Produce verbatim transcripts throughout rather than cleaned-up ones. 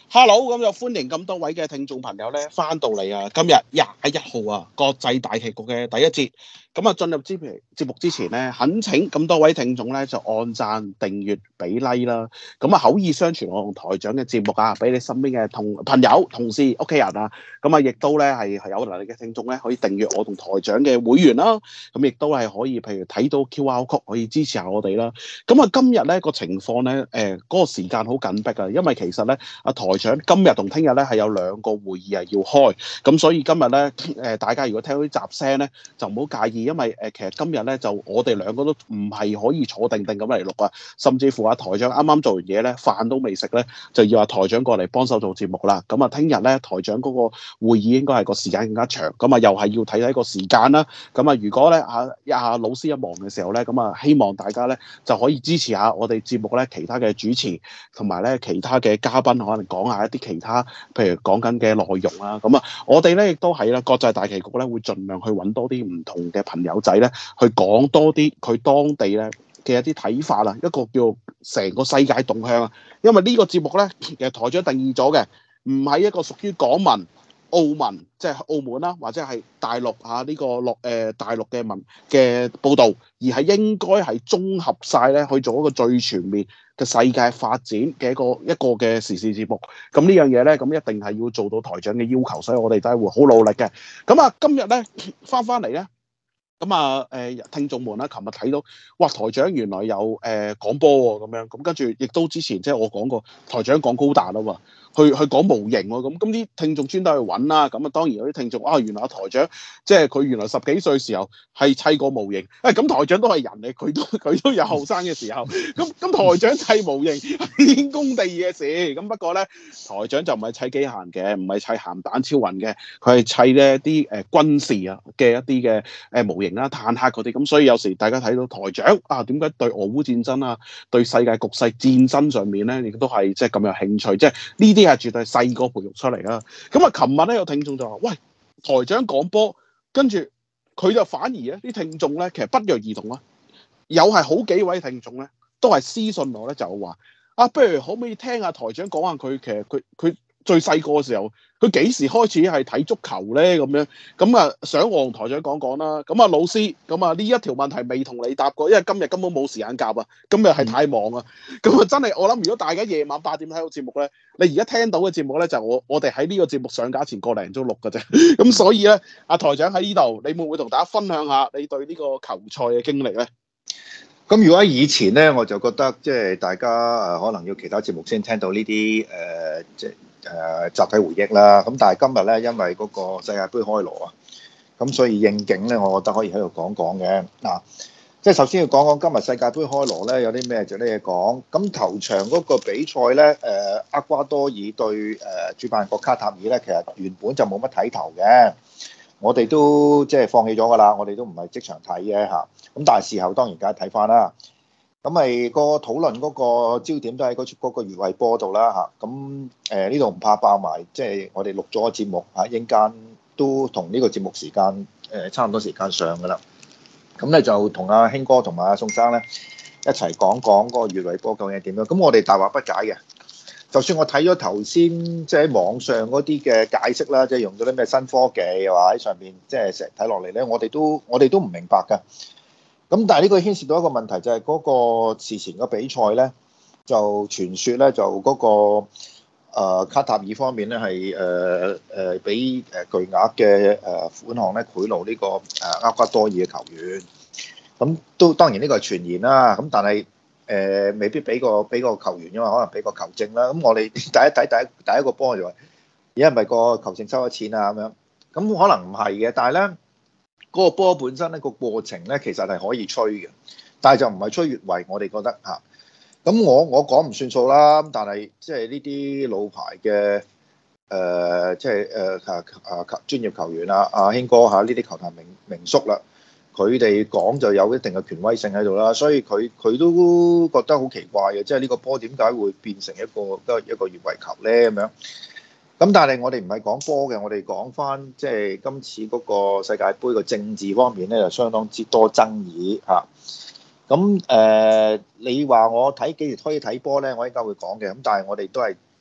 Hello，咁就歡迎咁多位嘅聽眾朋友咧翻到嚟啊！今日廿一號啊，國際大棋局嘅第一節。咁啊，進入節目節目之前咧，懇請咁多位聽眾咧就按讚、訂閱、俾 like 啦。咁啊，口耳相傳我同台長嘅節目啊，俾你身邊嘅同朋友、同事、屋企人啊。咁啊，亦都咧係係有能力嘅聽眾咧，可以訂閱我同台長嘅會員啦。咁亦都係可以，譬如睇到 Q R code 可以支持下我哋啦。咁啊，今日咧個情況咧，誒、呃、嗰、那個時間好緊迫啊，因為其實咧，阿台長今日同聽日咧係有兩個會議係要開，咁所以今日咧誒大家如果聽到啲雜聲咧，就唔好介意，因為誒、呃、其實今日咧就我哋兩個都唔係可以坐定定咁嚟錄啊，甚至乎阿台長啱啱做完嘢咧，飯都未食咧，就要阿台長過嚟幫手做節目啦。咁啊，聽日咧台長嗰個會議應該係個時間更加長，咁啊又係要睇睇個時間啦。咁啊，如果咧啊阿老師一忙嘅時候咧，咁啊希望大家咧就可以支持下我哋節目咧其他嘅主持同埋咧其他嘅嘉賓，可能講下一啲其他譬如講緊嘅內容啦。咁啊，我哋咧亦都係啦，國際大棋局咧會盡量去揾多啲唔同嘅朋友仔咧，去講多啲佢當地咧嘅一啲睇法啦，一個叫成個世界動向啊。因為呢個節目咧，其實台長定義咗嘅，唔係一個屬於港聞、澳聞，即係澳門啦，或者係大陸啊呢個落誒大陸嘅文嘅報導，而係應該係綜合晒咧去做一個最全面嘅世界發展嘅一個一個嘅時事節目。咁呢樣嘢咧，咁一定係要做到台長嘅要求，所以我哋都係會好努力嘅。咁啊，今日咧翻翻嚟咧。咁啊，誒聽眾們啦，琴日睇到，哇！台長原來有誒、呃、講波喎，咁樣咁跟住亦都之前即係我講過，台長講高達啊嘛，去去講模型喎，咁咁啲聽眾專登去揾啦，咁啊當然有啲聽眾啊，原來阿台長即係佢原來十幾歲時候係砌過模型，誒、哎、咁台長都係人嚟，佢都佢都有後生嘅時候，咁咁台長砌模型係天公地義嘅事，咁不過咧台長就唔係砌機械嘅，唔係砌鹹蛋超人嘅，佢係砌咧啲誒軍事啊嘅一啲嘅誒模型。啦，坦克嗰啲，咁所以有時大家睇到台長啊，點解對俄烏戰爭啊，對世界局勢戰爭上面咧，亦都係即係咁有興趣，即係呢啲係絕對係細個培育出嚟啦。咁啊，琴日咧有聽眾就話：喂，台長講波，跟住佢就反而咧啲聽眾咧，其實不約而同啊，有係好幾位聽眾咧，都係私信我咧，就話啊，不如可唔可以聽下台長講下佢其實佢佢最細個嘅時候，佢幾時開始係睇足球咧？咁樣咁啊，想我同台長講講啦。咁啊，老師，咁啊呢一條問題未同你答過，因為今日根本冇時間夾啊，今日係太忙啊。咁啊，真係我諗，如果大家夜晚八點睇到節目咧，你而家聽到嘅節目咧，就我我哋喺呢個節目上架前個零鐘錄嘅啫。咁所以咧，阿台長喺呢度，你會唔會同大家分享下你對呢個球賽嘅經歷咧？ 咁如果喺以前咧，我就覺得即係大家誒可能要其他節目先聽到呢啲誒即係誒集體回憶啦。咁但係今日咧，因為嗰個世界盃開鑼啊，咁所以應景咧，我覺得可以喺度講講嘅嗱。即係首先要講講今日世界盃開鑼咧，有啲咩值得嘢講。咁頭場嗰個比賽咧，誒厄瓜多爾對誒主辦國卡塔爾咧，其實原本就冇乜睇頭嘅。我哋都即係放棄咗㗎啦，我哋都唔係即場睇嘅嚇。咁但係事後當然梗係睇翻啦。咁咪個討論嗰個焦點都喺嗰嗰個越位波度啦嚇。咁誒呢度唔怕爆埋，即係我哋錄咗個節目嚇，應間都同呢個節目時間誒差唔多時間上㗎啦。咁咧就同阿興哥同埋阿宋生咧一齊講講嗰個越位波究竟係點樣。咁我哋大話不解嘅。就算我睇咗頭先即係喺網上嗰啲嘅解釋啦，即係用咗啲咩新科技話喺上邊，即係成日睇落嚟咧，我哋都我哋都唔明白㗎。咁但係呢個牽涉到一個問題，就係嗰個事前嘅比賽咧，就傳說咧就嗰個誒卡塔爾方面咧係誒誒俾誒巨額嘅誒款項咧賄賂呢個誒厄瓜多爾嘅球員。咁都當然呢個係傳言啦。咁但係誒、呃、未必俾個俾個球員，因為可能俾個球證啦。咁我哋第一睇第一第一個波就話，而家係咪個球證收咗錢啊？咁樣咁可能唔係嘅，但係咧嗰個波本身咧個過程咧其實係可以吹嘅，但係就唔係吹越位。我哋覺得嚇，咁我我講唔算數啦。但係即係呢啲老牌嘅誒，即係誒啊啊專業球員啊，阿興哥嚇呢啲球壇名名宿啦。佢哋講就有一定嘅權威性喺度啦，所以佢佢都覺得好奇怪嘅，即係呢個波點解會變成一個一個越位球咧咁樣？咁但係我哋唔係講波嘅，我哋講翻即係今次嗰個世界盃嘅政治方面咧，就相當之多爭議嚇。咁誒、呃，你話我睇幾時可以睇波咧？我應該會講嘅。咁但係我哋都係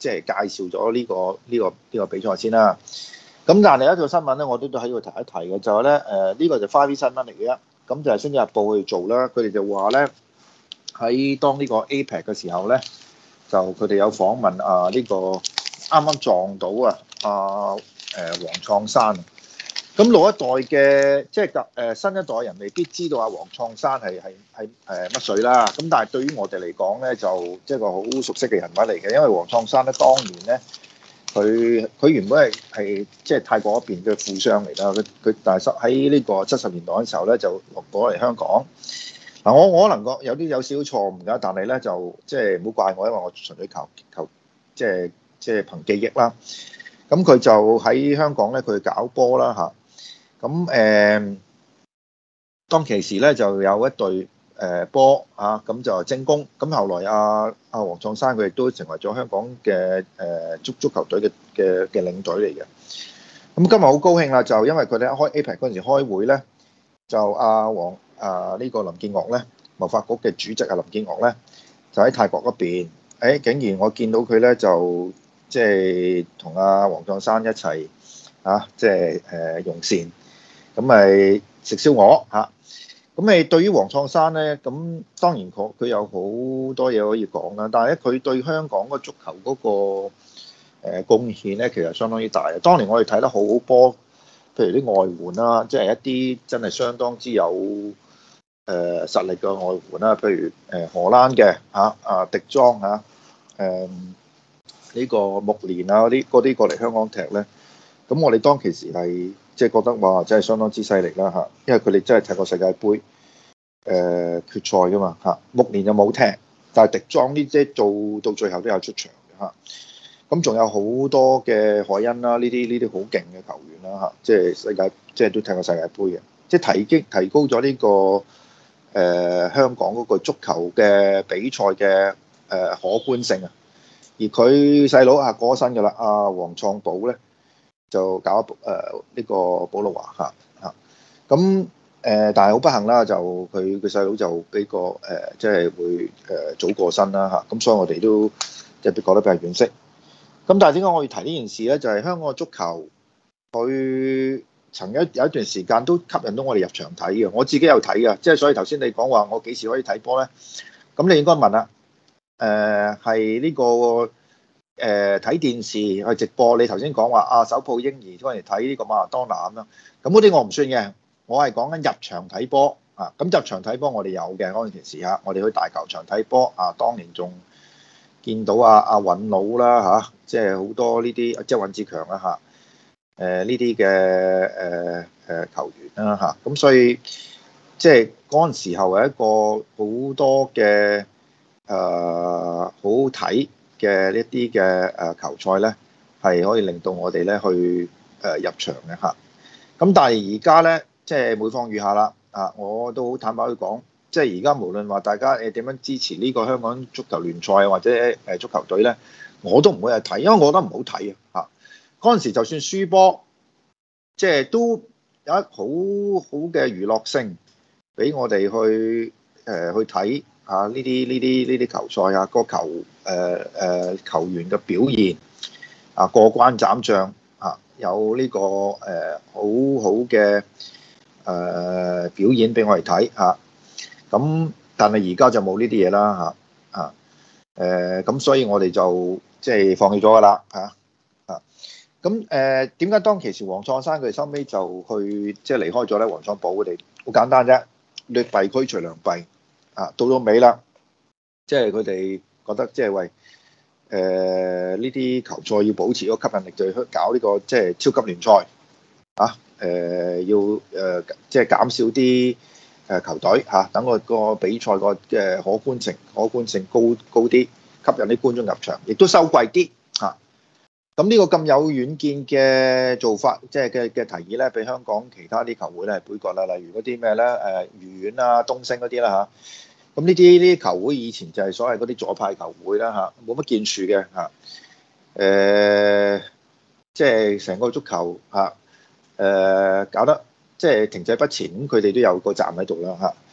即係介紹咗呢個呢個呢個比賽先啦。咁但係有一條新聞咧，我都都喺度提一提嘅，就係咧誒呢個就花邊新聞嚟嘅。咁就係《星島日報》去做啦，佢哋就話咧喺當呢個 A P E C 嘅時候咧，就佢哋有訪問啊呢個啱啱撞到啊啊誒黃創山。咁老一代嘅即係隔誒新一代人未必知道阿黃創山係係係誒乜水啦。咁但係對於我哋嚟講咧，就即係個好熟悉嘅人物嚟嘅，因為黃創山咧當年咧。佢佢原本係係即係泰國嗰邊嘅富商嚟啦，佢佢但係喺呢個七十年代嘅時候咧就落咗嚟香港。嗱，我我可能覺有啲有少少錯誤㗎，但係咧就即係唔好怪我，因為我純粹求求即係即係憑記憶啦。咁佢就喺香港咧，佢搞波啦嚇。咁誒當其時咧就有一隊誒波啊，咁就精工。咁後來阿阿黃創山佢亦都成為咗香港嘅誒足足球隊嘅嘅嘅領隊嚟嘅。咁今日好高興啦，就因為佢哋一開 A P E C 嗰陣時開會咧，就阿黃啊呢個林建岳咧，貿發局嘅主席啊林建岳咧，就喺泰國嗰邊。誒竟然我見到佢咧就即係同阿黃創山一齊啊，即係誒用膳，咁咪食燒鵝嚇。咁誒對於黃創山咧，咁當然佢佢有好多嘢可以講啦。但係咧，佢對香港個足球嗰個誒貢獻咧，其實相當於大嘅。當年我哋睇得好好波，譬如啲外援啦，即係一啲真係相當之有誒實力嘅外援啦，譬如誒荷蘭嘅嚇啊迪莊嚇誒呢個木連啊嗰啲嗰啲過嚟香港踢咧，咁我哋當其時係。即係覺得話真係相當之犀利啦嚇，因為佢哋真係踢過世界盃誒、呃、決賽噶嘛嚇，木年就冇踢，但係迪莊呢即係做到最後都有出場嘅嚇。咁仲有好多嘅海恩啦，呢啲呢啲好勁嘅球員啦嚇，即係世界即係都踢過世界盃嘅，即係提擊提高咗呢、這個誒、呃、香港嗰個足球嘅比賽嘅誒、呃、可觀性啊。而佢細佬啊過咗身㗎啦，阿黃創寶咧。就搞誒呢、呃這個保羅華嚇嚇，咁誒、呃、但係好不幸啦，就佢佢細佬就俾個誒即係會誒、呃、早過身啦嚇，咁所以我哋都即係覺得比較惋惜。咁但係點解我要提呢件事咧？就係、是、香港嘅足球，佢曾經有一段時間都吸引到我哋入場睇嘅，我自己有睇嘅，即係所以頭先你講話我幾時可以睇波咧？咁你應該問啦，誒係呢個。誒睇、呃、電視去直播，你頭先講話啊手抱嬰兒嗰陣睇呢個馬拉多納咁樣，咁嗰啲我唔算嘅，我係講緊入場睇波啊。咁入場睇波我哋有嘅嗰陣時嚇，我哋去大球場睇波啊，當年仲見到阿阿尹老啦嚇，即係好多呢啲即係尹志強啦嚇，誒呢啲嘅誒誒球員啦嚇，咁、啊、所以即係嗰陣時候係一個好多嘅誒好好睇。嘅呢啲嘅誒球賽咧，係可以令到我哋咧去誒入場嘅嚇。咁但係而家咧，即係每況愈下啦。啊，我都好坦白去講，即係而家無論話大家誒點樣支持呢個香港足球聯賽或者誒足球隊咧，我都唔會去睇，因為我覺得唔好睇啊嚇。嗰陣時就算輸波，即係都有一好好嘅娛樂性俾我哋去誒去睇。啊！呢啲呢啲呢啲球賽啊，個球誒誒、呃呃、球員嘅表現啊，過關斬將啊，有呢、這個誒、呃、好好嘅誒表演俾我哋睇嚇。咁、啊、但係而家就冇呢啲嘢啦嚇啊誒，咁、呃、所以我哋就即係、就是、放棄咗噶啦嚇啊。咁誒點解當其時黃創山佢哋收尾就去即係、就是、離開咗咧？黃創寶佢哋好簡單啫，劣幣驅除良幣。啊，到咗尾啦，即係佢哋覺得即係為誒呢啲球賽要保持個吸引力，就去搞呢、這個即係超級聯賽啊！誒、呃、要誒、呃、即係減少啲誒球隊嚇，等、啊、個個比賽個嘅可觀性可觀性高高啲，吸引啲觀眾入場，亦都收貴啲嚇。咁、啊、呢個咁有遠見嘅做法，即係嘅嘅提議咧，俾香港其他啲球會咧係杯葛啦，例如嗰啲咩咧誒愉園啊、東昇嗰啲啦嚇。咁呢啲呢啲球會以前就係所謂嗰啲左派球會啦嚇，冇乜建樹嘅嚇。誒，即係成個足球嚇，誒、呃、搞得即係停滯不前，咁佢哋都有個站喺度啦嚇。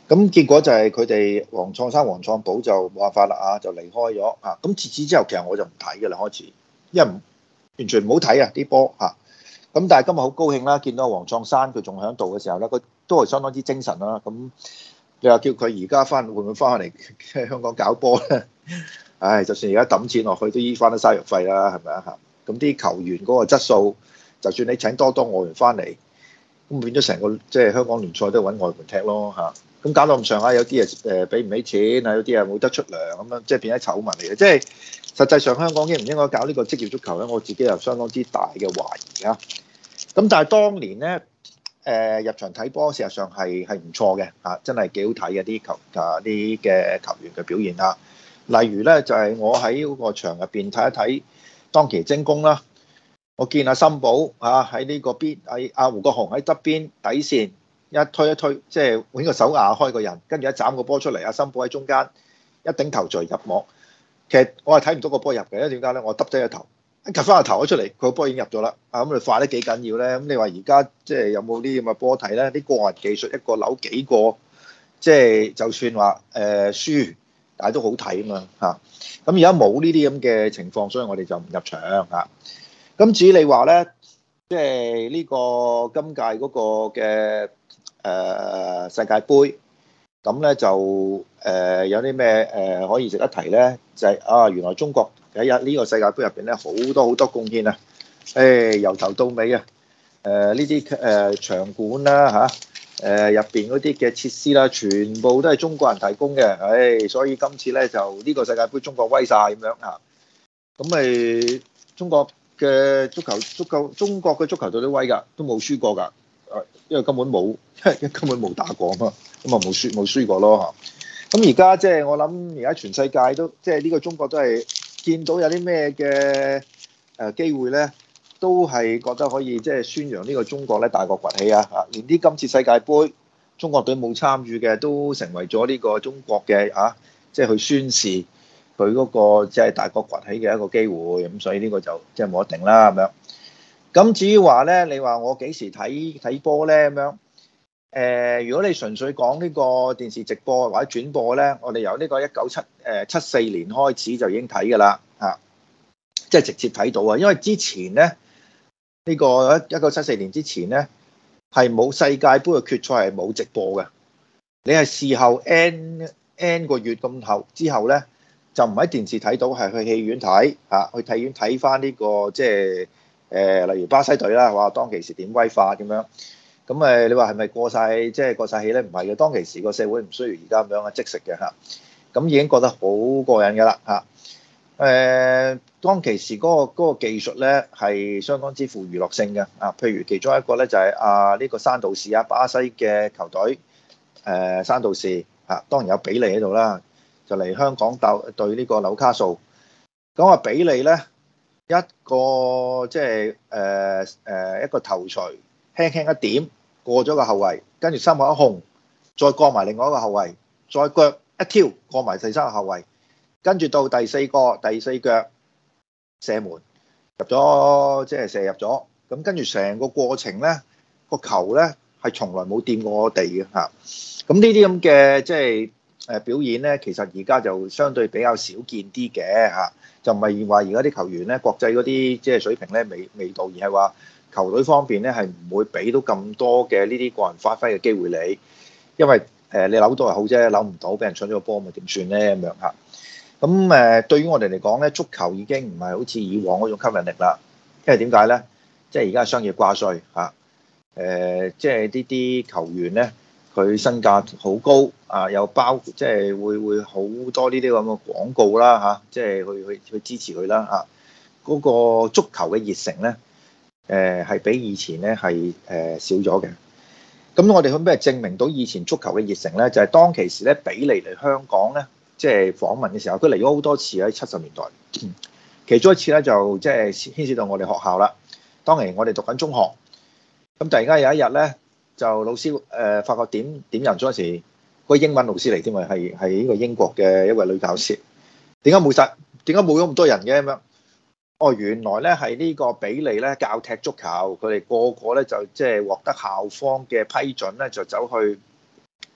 咁結果就係佢哋黃創山、黃創寶就冇辦法啦啊，就離開咗啊。咁自此之後，其實我就唔睇嘅啦，開始，因為唔完全唔好睇啊啲波嚇。咁但係今日好高興啦，見到黃創山佢仲喺度嘅時候咧，佢都係相當之精神啦。咁你話叫佢而家翻會唔會翻嚟香港搞波咧？唉，就算而家抌錢落去，都醫翻得生藥費啦，係咪啊嚇？咁啲球員嗰個質素，就算你請多多外援翻嚟，咁變咗成個即係香港聯賽都揾外援踢咯嚇。咁搞到咁上下，有啲誒誒俾唔起錢啊，有啲啊冇得出糧咁樣，即係變咗醜聞嚟嘅。即係實際上香港應唔應該搞呢個職業足球咧？我自己有相當之大嘅懷疑啊。咁但係當年咧，誒、呃、入場睇波，事實上係係唔錯嘅嚇，真係幾好睇嘅啲球啊啲嘅球員嘅表現啊。例如咧，就係、是、我喺嗰個場入邊睇一睇當期精工啦。我見阿森保啊喺呢個邊，喺阿胡國雄喺側邊底線一推一推，即係揾個手壓開個人，跟住一斬個波出嚟，阿森保喺中間一頂頭槌入網。其實我係睇唔到個波入嘅，因為點解咧？我耷低個頭，一夾翻個頭咗出嚟，佢個波已經入咗啦。啊咁，你快得幾緊要咧？咁你話而家即係有冇啲咁嘅波睇咧？啲個人技術一個扭幾個，即係就算話誒輸，但係都好睇啊嘛嚇。咁而家冇呢啲咁嘅情況，所以我哋就唔入場嚇。咁至於你話咧，即係呢個今屆嗰個嘅誒、呃、世界盃，咁咧就誒、呃、有啲咩誒可以值得提咧？就係、是、啊，原來中國喺呢個世界盃入邊咧好多好多貢獻啊！誒、哎、由頭到尾啊，誒呢啲誒場館啦嚇，誒入邊嗰啲嘅設施啦，全部都係中國人提供嘅。誒、哎，所以今次咧就呢個世界盃中國威晒咁樣嚇。咁咪中國嘅足球足球中國嘅足球隊都威㗎，都冇輸過㗎。誒，因為根本冇，因為根本冇打過啊嘛，咁啊冇輸冇輸過咯嚇。咁而家即係我諗，而家全世界都即係呢個中國都係見到有啲咩嘅誒機會咧，都係覺得可以即係宣揚呢個中國咧大國崛起啊嚇。連啲今次世界盃中國隊冇參與嘅，都成為咗呢個中國嘅啊，即係去宣示佢嗰個即係大國崛起嘅一個機會，咁所以呢個就即係冇得定啦咁樣。咁至於話咧，你話我幾時睇睇波咧咁樣？誒、呃，如果你純粹講呢個電視直播或者轉播咧，我哋由呢個一九七誒七四年開始就已經睇㗎啦，嚇，即係直接睇到啊！因為之前咧，呢、呢個一九七四年之前咧係冇世界盃嘅決賽係冇直播嘅，你係事後 n n 個月咁後之後咧。就唔喺電視睇到，係去戲院睇嚇，去戲院睇翻呢個即係誒，例如巴西隊啦，話當其時點威化咁樣。咁誒，你話係咪過晒？即係過晒氣咧？唔係嘅，當其時個社會唔需要而家咁樣嘅即食嘅嚇。咁已經覺得好過癮㗎啦嚇。誒，當其時嗰個嗰個技術咧係相當之富娛樂性嘅啊。譬如其中一個咧就係啊呢個山道士啊，巴西嘅球隊誒山道士嚇，當然有比利喺度啦。就嚟香港鬥對呢個紐卡素，咁啊比利咧一個即係誒誒一個頭槌輕輕一點過咗個後衞，跟住心口一控，再過埋另外一個後衞，再腳一挑過埋第三個後衞，跟住到第四個第四腳射門入咗，即係射入咗，咁跟住成個過程咧個球咧係從來冇掂過地嘅嚇，咁呢啲咁嘅即係。誒表演咧，其實而家就相對比較少見啲嘅嚇，就唔係話而家啲球員咧國際嗰啲即係水平咧未未到，而係話球隊方面咧係唔會俾到咁多嘅呢啲個人發揮嘅機會你，因為誒你扭到係好啫，扭唔到俾人搶咗個波咪點算咧咁樣嚇。咁誒對於我哋嚟講咧，足球已經唔係好似以往嗰種吸引力啦，因為點解咧？即係而家係商業掛帥嚇，誒即係呢啲球員咧。佢身價好高啊，又包即係會會好多呢啲咁嘅廣告啦嚇，即係去去去支持佢啦嚇。嗰個足球嘅熱誠咧，誒係比以前咧係誒少咗嘅。咁我哋可唔可以證明到以前足球嘅熱誠咧？就係當其時咧，比利嚟香港咧，即係訪問嘅時候，佢嚟咗好多次喺七十年代。其中一次咧就即係牽涉到我哋學校啦。當年我哋讀緊中學，咁突然間有一日咧。就老師誒、呃、發覺點點人嗰時，個英文老師嚟添啊，係係呢個英國嘅一位女教師。點解冇晒？點解冇咗咁多人嘅咁樣？哦，原來咧係呢個比利咧教踢足球，佢哋個個咧就即係獲得校方嘅批准咧，就走去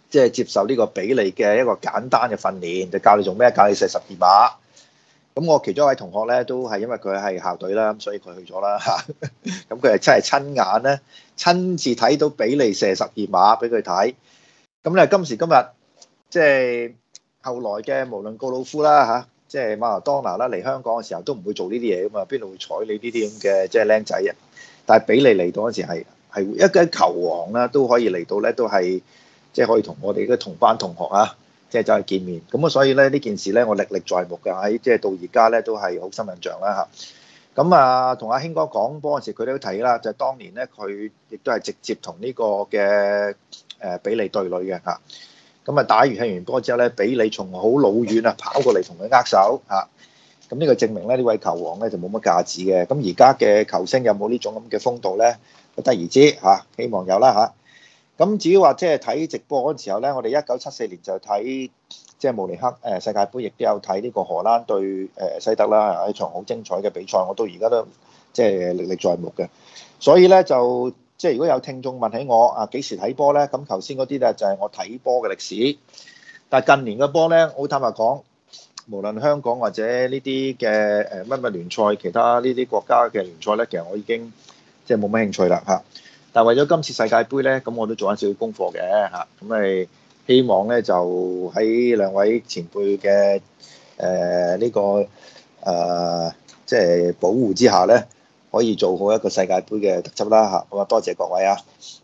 即係接受呢個比利嘅一個簡單嘅訓練，就教你做咩？教你射十二碼。咁我其中一位同學咧，都係因為佢係校隊啦，咁所以佢去咗啦嚇。咁佢係真係親眼咧，親自睇到比利射十二碼俾佢睇。咁咧今時今日，即係後來嘅無論告魯夫啦嚇，即係馬拉當拿啦嚟香港嘅時候，都唔會做呢啲嘢噶嘛，邊度會睬你呢啲咁嘅即係僆仔啊？但係比利嚟到嗰陣時係係一個球王啦，都可以嚟到咧，都係即係可以同我哋嘅同班同學啊，即係走去見面。咁啊，所以咧呢件事咧，我歷歷在目㗎，喺即係到而家咧都係好深印象啦嚇。咁啊，同阿興哥講波嗰陣時，佢都睇啦，就係當年咧佢亦都係直接同呢個嘅誒比利對壘嘅嚇。咁啊，打完踢完波之後咧，比利從好老遠啊跑過嚟同佢握手嚇。咁呢個證明咧，呢位球王咧就冇乜架子嘅。咁而家嘅球星有冇呢種咁嘅風度咧？不得而知嚇，希望有啦嚇。咁至於話即係睇直播嗰陣時候咧，我哋一九七四年就睇即係慕尼黑誒世界盃，亦都有睇呢個荷蘭對誒西德啦，一場好精彩嘅比賽，我到而家都即係歷歷在目嘅。所以咧就即係如果有聽眾問起我啊幾時睇波咧，咁頭先嗰啲咧就係我睇波嘅歷史。但係近年嘅波咧，好坦白講，無論香港或者呢啲嘅誒乜乜聯賽，其他呢啲國家嘅聯賽咧，其實我已經即係冇乜興趣啦嚇。但係為咗今次世界盃咧，咁我都做緊少少功課嘅嚇。咁咪希望咧就喺兩位前輩嘅誒呢個誒即係保護之下咧，可以做好一個世界盃嘅特輯啦嚇。咁啊，多謝各位啊！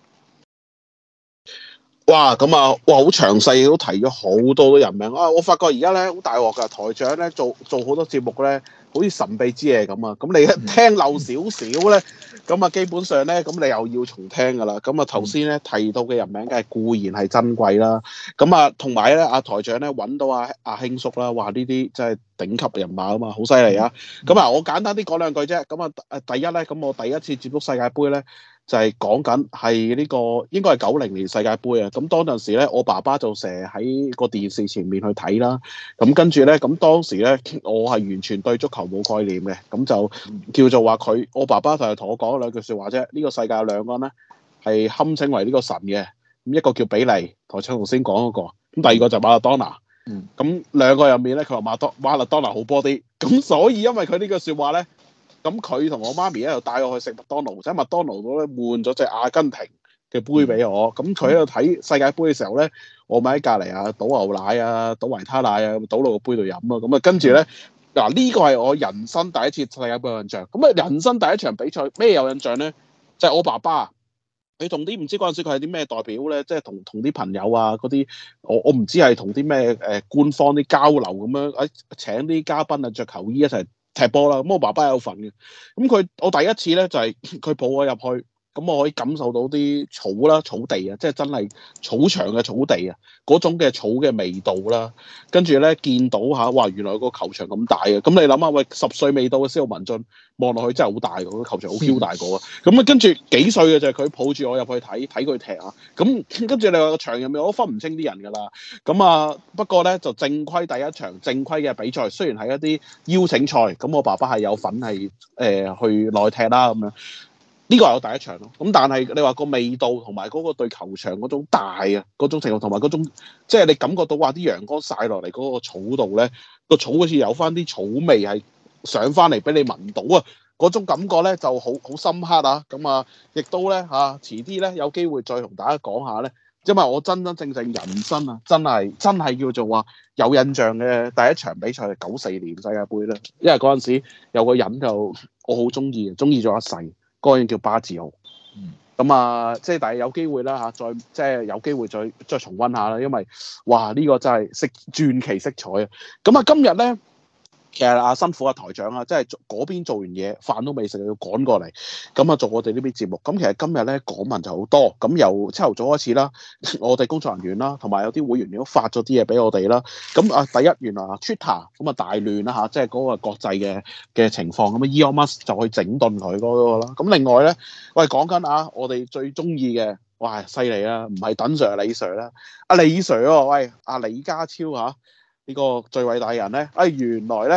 哇，咁啊，哇，好詳細都提咗好多人名啊！我發覺而家咧好大鑊㗎，台長咧做做好多節目咧，好似神秘之夜咁啊！咁你一聽漏少少咧，咁啊基本上咧，咁你又要重聽㗎啦。咁啊頭先咧提到嘅人名，梗係固然係珍貴啦。咁啊同埋咧，阿台長咧揾到阿阿興叔啦，話呢啲真係頂級人馬啊嘛，好犀利啊！咁啊，我簡單啲講兩句啫。咁啊誒第一咧，咁我第一次接觸世界盃咧。就係講緊係呢個應該係九零年世界盃啊！咁當陣時咧，我爸爸就成日喺個電視前面去睇啦。咁跟住咧，咁當時咧，我係完全對足球冇概念嘅。咁就叫做話佢，我爸爸就係同我講兩句説話啫。呢個世界有兩個咧係堪稱為呢個神嘅。咁一個叫比利，台長頭先講嗰個。咁第二個就馬勒當拿。 嗯。咁兩個入面咧，佢話馬當馬勒當拿好波啲。咁所以因為佢呢句説話咧。咁佢同我媽咪咧就帶我去食麥當勞，喺麥當勞度咧換咗隻阿根廷嘅杯俾我。咁佢喺度睇世界盃嘅時候咧，我咪喺隔離啊倒牛奶啊，倒維他奶啊，倒落個杯度飲啊。咁啊跟住咧嗱呢個係我人生第一次世界盃有印象。咁啊人生第一場比賽咩有印象咧？就係、是、我爸爸，佢同啲唔知嗰陣時佢係啲咩代表咧，即係同同啲朋友啊嗰啲，我我唔知係同啲咩誒官方啲交流咁樣，誒請啲嘉賓啊着球衣一齊踢波啦，咁我爸爸有份嘅，咁佢我第一次咧就係、是、佢抱我入去，咁我可以感受到啲草啦、草地啊，即係真係草場嘅草地啊，嗰種嘅草嘅味道啦，跟住咧見到嚇，哇原來個球場咁大嘅，咁你諗下喂，十歲未到嘅司徒文進望落去真係好大個，個球場好 Q 大個啊，咁啊跟住幾歲嘅就係佢抱住我入去睇睇佢踢啊，咁跟住你話個場入面我都分唔清啲人㗎啦，咁啊不過咧就正規第一場正規嘅比賽，雖然係一啲邀請賽，咁我爸爸係有份係誒、呃、去內踢啦咁樣。呢個係我第一場咯，咁但係你話個味道同埋嗰個對球場嗰種大啊，嗰種程度同埋嗰種，即係你感覺到話啲陽光曬落嚟嗰個草度咧，個草好似有翻啲草味係上翻嚟俾你聞到啊，嗰種感覺咧就好好深刻啊，咁啊，亦都咧嚇、啊，遲啲咧有機會再同大家講下咧，因為我真真正正人生啊，真係真係叫做話有印象嘅第一場比賽係九四年世界盃啦，因為嗰陣時有個人就我好中意，中意咗一世。嗰個人叫巴治奧，咁啊，即係但係有機會啦嚇，再即係有機會再再重溫下啦，因為哇呢、這個真係色傳奇色彩啊！咁啊今日咧，其實啊辛苦啊台長啊，即係嗰邊做完嘢，飯都未食，要趕過嚟，咁啊做我哋呢邊節目。咁其實今日咧講文就好多，咁由朝頭早開始啦，我哋工作人員啦，同埋有啲會員亦都發咗啲嘢俾我哋啦。咁啊第一原來 Twitter 咁啊大亂啦嚇，即係嗰個國際嘅嘅情況，咁啊 Elon Musk 就去整頓佢嗰個啦。咁另外咧，喂講緊啊，我哋最中意嘅，哇犀利啊，唔係鄧 Sir 李 Sir 啦，阿李 Sir 喎，喂阿李家超嚇。呢個最偉大人咧，啊、哎、原來咧嚇、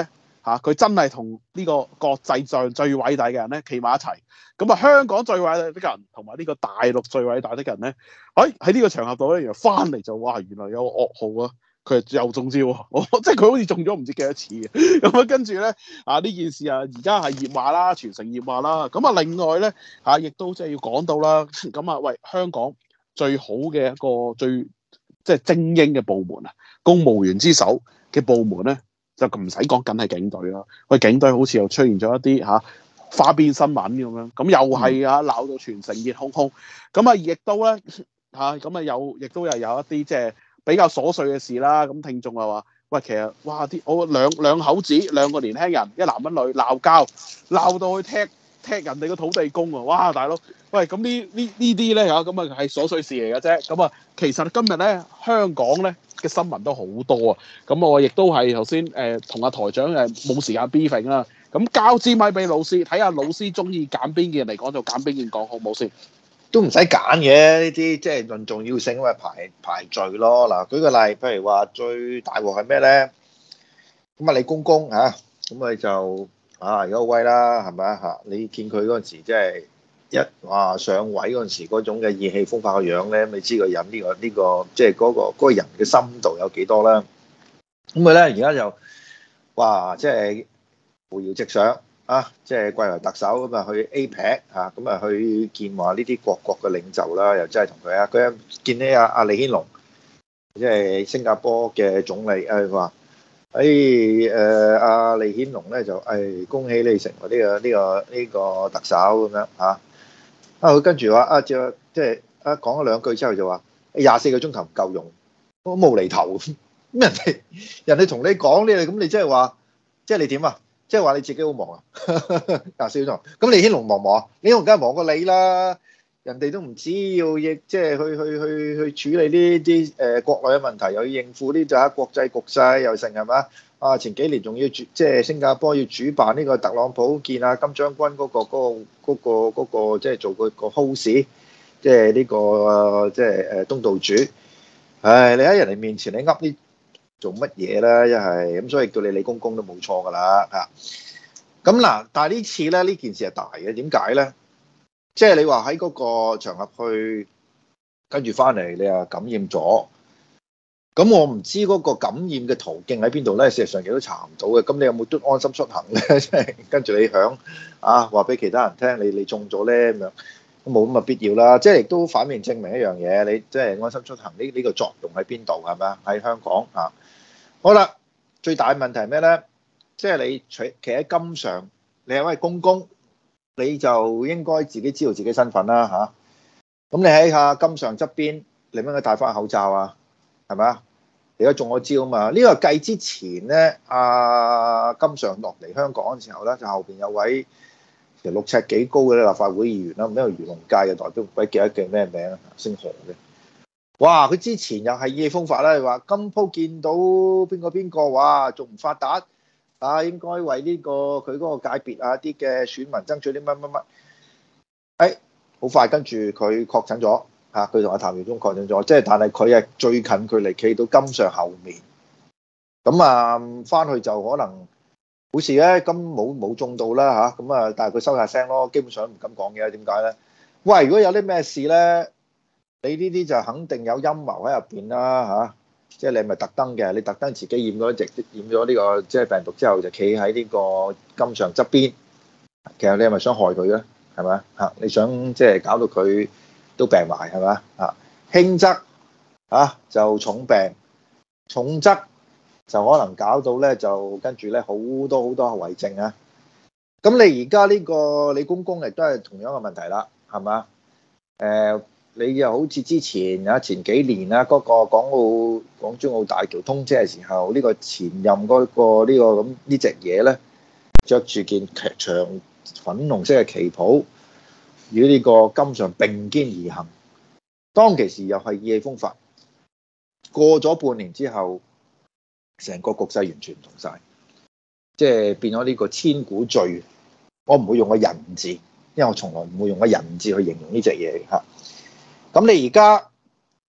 嚇，佢、真係同呢個國際上最偉大嘅人咧企埋一齊。咁啊，香港最偉大的人同埋呢個大陸最偉大的人咧，喺喺呢個場合度咧，原來翻嚟就哇，原來有噩耗啊！佢又中招喎，我即係佢好似中咗唔知幾多次嘅。咁啊，跟住咧啊，呢件事啊，而家係熱話啦，全城熱話啦。咁啊，另外咧嚇，亦都即係要講到啦。咁啊，喂，香港最好嘅一個最即係精英嘅部門啊，公務員之首嘅部門咧，就唔使講，梗係警隊啦。喂，警隊好似又出現咗一啲嚇、啊、花邊新聞咁樣，咁又係啊鬧到全城熱烘烘。咁啊，亦都咧嚇，咁啊有，亦都又有一啲即係比較瑣碎嘅事啦。咁聽眾啊話，喂，其實哇啲我兩兩口子兩個年輕人，一男一女鬧交，鬧到去踢踢人哋個土地公啊！哇，大佬，喂，咁呢呢呢啲咧嚇，咁啊係瑣碎事嚟嘅啫。咁啊，其實今日咧香港咧嘅新聞都好多啊。咁我亦都係頭先誒同阿台長誒冇時間 briefing 啦。咁交支咪俾老師，睇下老師中意揀邊件嚟講就揀邊件講，好唔好先？ 都唔使揀嘅呢啲，即係論重要性咁咪排排序咯。嗱，舉個例，譬如話最大鑊係咩咧？咁啊，李公公嚇，咁咪就啊而家好威啦，係咪啊嚇？你見佢嗰陣時，即係一哇上位嗰陣時嗰種嘅意氣風發嘅樣咧，你知個人呢個呢個即係嗰個嗰個人嘅深度有幾多啦？咁佢咧而家就哇，即係扶搖直上。啊，即係貴為特首咁啊，去 A P E C 嚇，咁啊去見話呢啲各國嘅領袖啦，又真係同佢啊，佢見呢阿阿李顯龍，即係新加坡嘅總理，誒話，誒誒阿李顯龍咧就誒恭喜你成為呢個呢個呢個特首咁樣嚇，啊佢跟住話啊，即係即係啊講咗兩句之後就話廿四個鐘頭唔夠用，都無厘頭咁，人哋人哋同你講呢，咁你即係話，即係你點啊？即係話你自己好忙啊，廿四個鐘頭。咁李顯龍忙唔忙啊？李顯龍梗係忙過你啦。人哋都唔知要亦即係去去去去處理呢啲誒國內嘅問題，又要應付呢就係國際局勢又成係嘛？啊前幾年仲要主即係新加坡要主辦呢個特朗普見啊金將軍嗰個嗰個嗰個嗰個即係做個個 host，即係呢個即係誒東道主。唉，你喺人哋面前你噏呢？做乜嘢咧？一係咁，所以叫你李公公都冇錯噶啦嚇。咁嗱，但係呢次咧，呢件事係大嘅。點解咧？即係你話喺嗰個場合去跟住翻嚟，你又感染咗。咁我唔知嗰個感染嘅途徑喺邊度咧。事實上亦都查唔到嘅。咁你有冇都安心出行咧？即係跟住你響啊，話俾其他人聽，你你中咗咧咁樣，都冇咁嘅必要啦。即係亦都反面證明一樣嘢，你即係安心出行呢呢個作用喺邊度係咪啊？喺香港啊。好啦，最大嘅問題係咩咧？即係你企企喺金上，你係位公公，你就應該自己知道自己身份啦嚇。咁你喺下金上側邊，你應該戴翻口罩啊，係咪啊？你而家中咗招啊嘛？呢個計之前咧，阿金上落嚟香港嘅時候咧，就後邊有位其實六尺幾高嘅立法會議員啦，唔知係漁農界嘅代表，唔鬼記得叫咩名啊？姓何嘅。哇！佢之前又係意氣風發啦，話今鋪見到邊個邊個，哇，仲唔發達啊？應該為呢個佢嗰個界別啊啲嘅選民爭取啲乜乜乜。誒，好快跟住佢確診咗嚇，佢同阿譚耀宗確診咗，即係但係佢係最近距離企到金上後面。咁啊，翻去就可能好事咧，金冇冇中到啦嚇。咁啊，但係佢收下聲咯，基本上唔敢講嘅。點解咧？喂，如果有啲咩事咧？你呢啲就肯定有陰謀喺入邊啦嚇，即係你係咪特登嘅？你特登自己染咗直染咗呢個即係病毒之後，就企喺呢個金上側邊。其實你係咪想害佢咧？係咪啊？你想即係搞到佢都病埋係咪啊？輕則啊就重病，重則就可能搞到咧就跟住咧好多好多後遺症啊！咁你而家呢個李公公亦都係同樣嘅問題啦，係咪啊？誒。你又好似之前啊，前幾年啊，嗰個港澳港珠澳大橋通車嘅時候，呢個前任嗰個呢個咁呢隻嘢咧，着住件長粉紅色嘅旗袍，與呢個金上並肩而行。當其時又係意氣風發，過咗半年之後，成個局勢完全唔同晒，即係變咗呢個千古罪。我唔會用個人字，因為我從來唔會用個人字去形容呢隻嘢嚇。咁你而家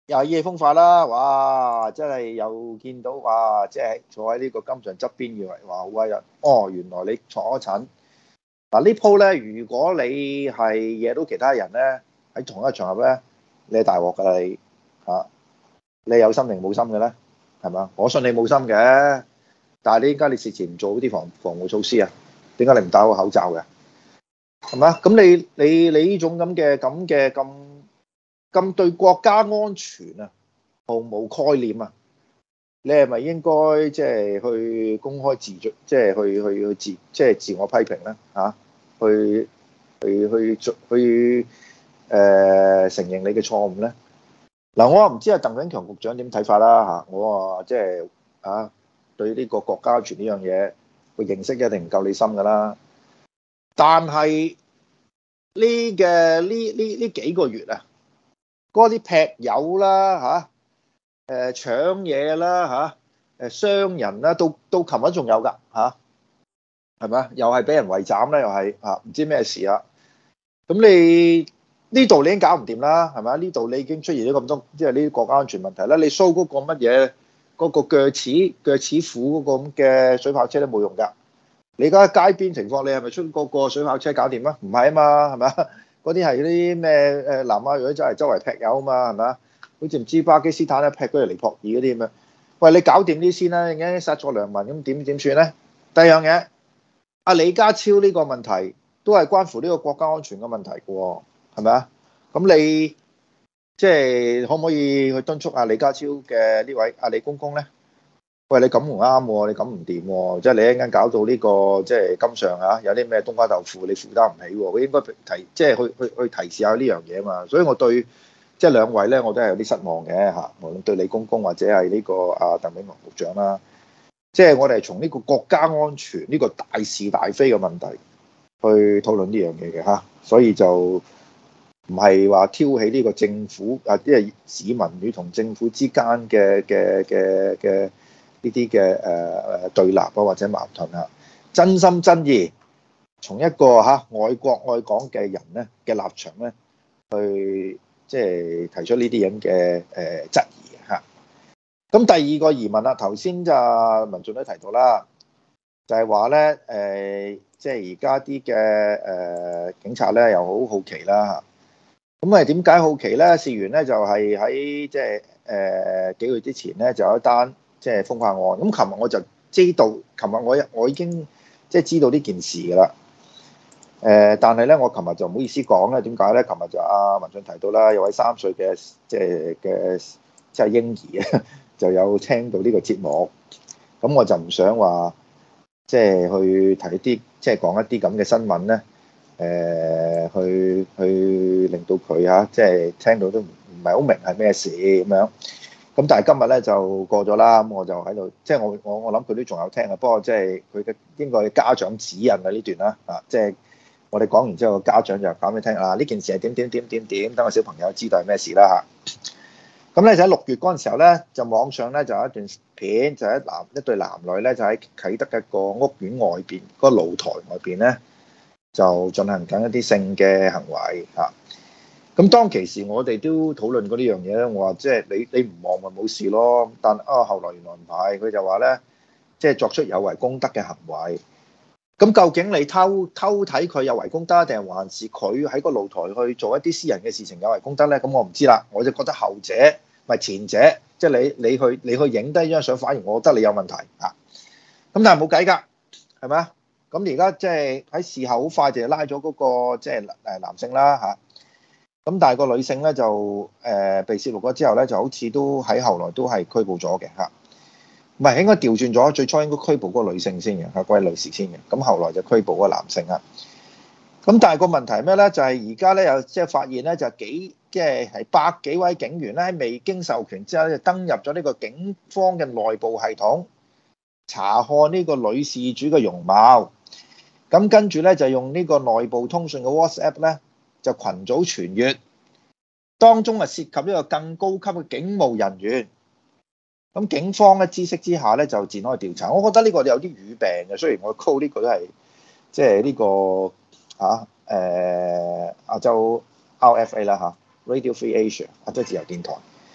又係意氣風發啦，哇！真係又見到哇，即係坐喺呢個金像側邊，以為哇好威啊！哦，原來你坐一陣嗱呢鋪咧，如果你係惹到其他人咧，喺同一個場合咧，你係大鑊㗎啦你嚇，你有心定冇心嘅咧？係嘛？我信你冇心嘅，但係你點解你事前唔做好啲防防護措施啊？點解你唔戴個口罩嘅？係嘛？咁你你你呢種咁嘅咁嘅咁咁對國家安全啊，毫無概念啊！你係咪應該即係去公開自罪，即係去去去自即係自我批評咧嚇？去去去去去誒承認你嘅錯誤咧？嗱，我唔知阿鄧炳強局長點睇法啦嚇，我話即係啊對呢個國家安全呢樣嘢個認識一定唔夠你深㗎啦。但係呢嘅呢呢呢幾個月啊，嗰啲劈友啦嚇，誒搶嘢啦嚇，誒傷人啦，到到琴日仲有㗎嚇，係咪啊？又係俾人圍斬啦，又係啊，唔知咩事啊？咁你呢度你已經搞唔掂啦，係咪啊？呢度你已經出現咗咁多，即係呢啲國家安全問題啦。你 show 嗰個乜嘢嗰個鋸齒鋸齒虎嗰個咁嘅水炮車都冇用㗎。你而家街邊情況，你係咪出嗰個水炮車搞掂啊？唔係啊嘛，係咪啊？嗰啲係嗰啲咩誒南亞裔真係周圍劈友啊嘛，係咪啊？好似唔知巴基斯坦咧劈嗰啲尼泊爾嗰啲咁樣。喂，你搞掂啲先啦，而家殺錯良民咁點點算咧？第二樣嘢，阿李家超呢個問題都係關乎呢個國家安全嘅問題嘅喎，係咪啊？咁你即係可唔可以去敦促阿李家超嘅呢位阿李公公咧？喂，你咁唔啱喎，你咁唔掂喎，即係你一陣間搞到呢個即係金上啊，有啲咩冬瓜豆腐你負擔唔起喎，佢應該提即係去去去提示下呢樣嘢啊嘛。所以我對即係兩位咧，我都係有啲失望嘅嚇，無論對李公公或者係呢個阿鄧炳強局長啦，即係我哋係從呢個國家安全呢個大是大非嘅問題去討論呢樣嘢嘅嚇，所以就唔係話挑起呢個政府啊，即係市民與同政府之間嘅嘅嘅嘅呢啲嘅誒誒對立啊，或者矛盾啊，真心真意從一個嚇愛國愛港嘅人咧嘅立場咧，去即係提出呢啲咁嘅誒質疑嚇。咁第二個疑問啦，頭先就文進都提到啦，就係話咧誒，即係而家啲嘅誒警察咧又好好奇啦嚇。咁啊點解好奇咧？事緣咧就係喺即係誒幾個月之前咧就有一單即係風化案。咁琴日我就知道，琴日我我已經即係知道呢件事㗎啦。誒，但係咧我琴日就唔好意思講咧，點解咧？琴日就阿文進提到啦，有位三歲嘅即係嘅即係嬰兒啊，就有聽到呢個節目。咁我就唔想話即係去提啲即係講一啲咁嘅新聞咧。誒去去令到佢嚇，即係聽到都唔唔係好明係咩事咁樣。咁但係今日咧就過咗啦，咁我就喺度，即係我我我諗佢都仲有聽啊。不過即係佢嘅應該係家長指引啊呢段啦，啊即係我哋講完之後，個家長就講俾你聽啊，呢件事係點點點點點，等個小朋友知道係咩事啦嚇。咁咧就喺六月嗰陣時候咧，就網上咧就有一段片，就一男一對男女咧就喺啟德一個屋苑外邊嗰個露台外邊咧，就進行緊一啲性嘅行為嚇，咁當其時我哋都討論過呢樣嘢咧。我話即係你你唔望咪冇事咯，但啊後來原來唔係，佢就話咧即係作出有違公德嘅行為。咁究竟你偷偷睇佢有違公德，定係還是佢喺個露台去做一啲私人嘅事情有違公德咧？咁我唔知啦，我就覺得後者咪前者，即係你你去你去影低張相，反而我覺得你有問題嚇。咁但係冇計㗎，係咪啊？咁而家即係喺事後好快就拉咗嗰個即係誒男性啦嚇，咁但係個女性咧就誒被攝錄咗之後咧，就好似都喺後來都係拘捕咗嘅嚇，唔係應該調轉咗，最初應該拘捕嗰個女性先嘅，係嗰位女士先嘅，咁後來就拘捕嗰個男性啊。咁但係個問題係咩咧？就係而家咧又即係發現咧，就幾即係係百幾位警員咧喺未經授權之後就登入咗呢個警方嘅內部系統，查看呢個女事主嘅容貌。咁跟住咧就用呢個內部通訊嘅 WhatsApp 咧，就群組傳閱，當中啊涉及呢個更高級嘅警務人員。咁警方咧知悉之下咧就展開調查。我覺得呢個有啲語病嘅，雖然我 call 呢個都係即係呢個嚇誒亞洲 R F A 啦嚇 Radio Free Asia 亞洲自由電台。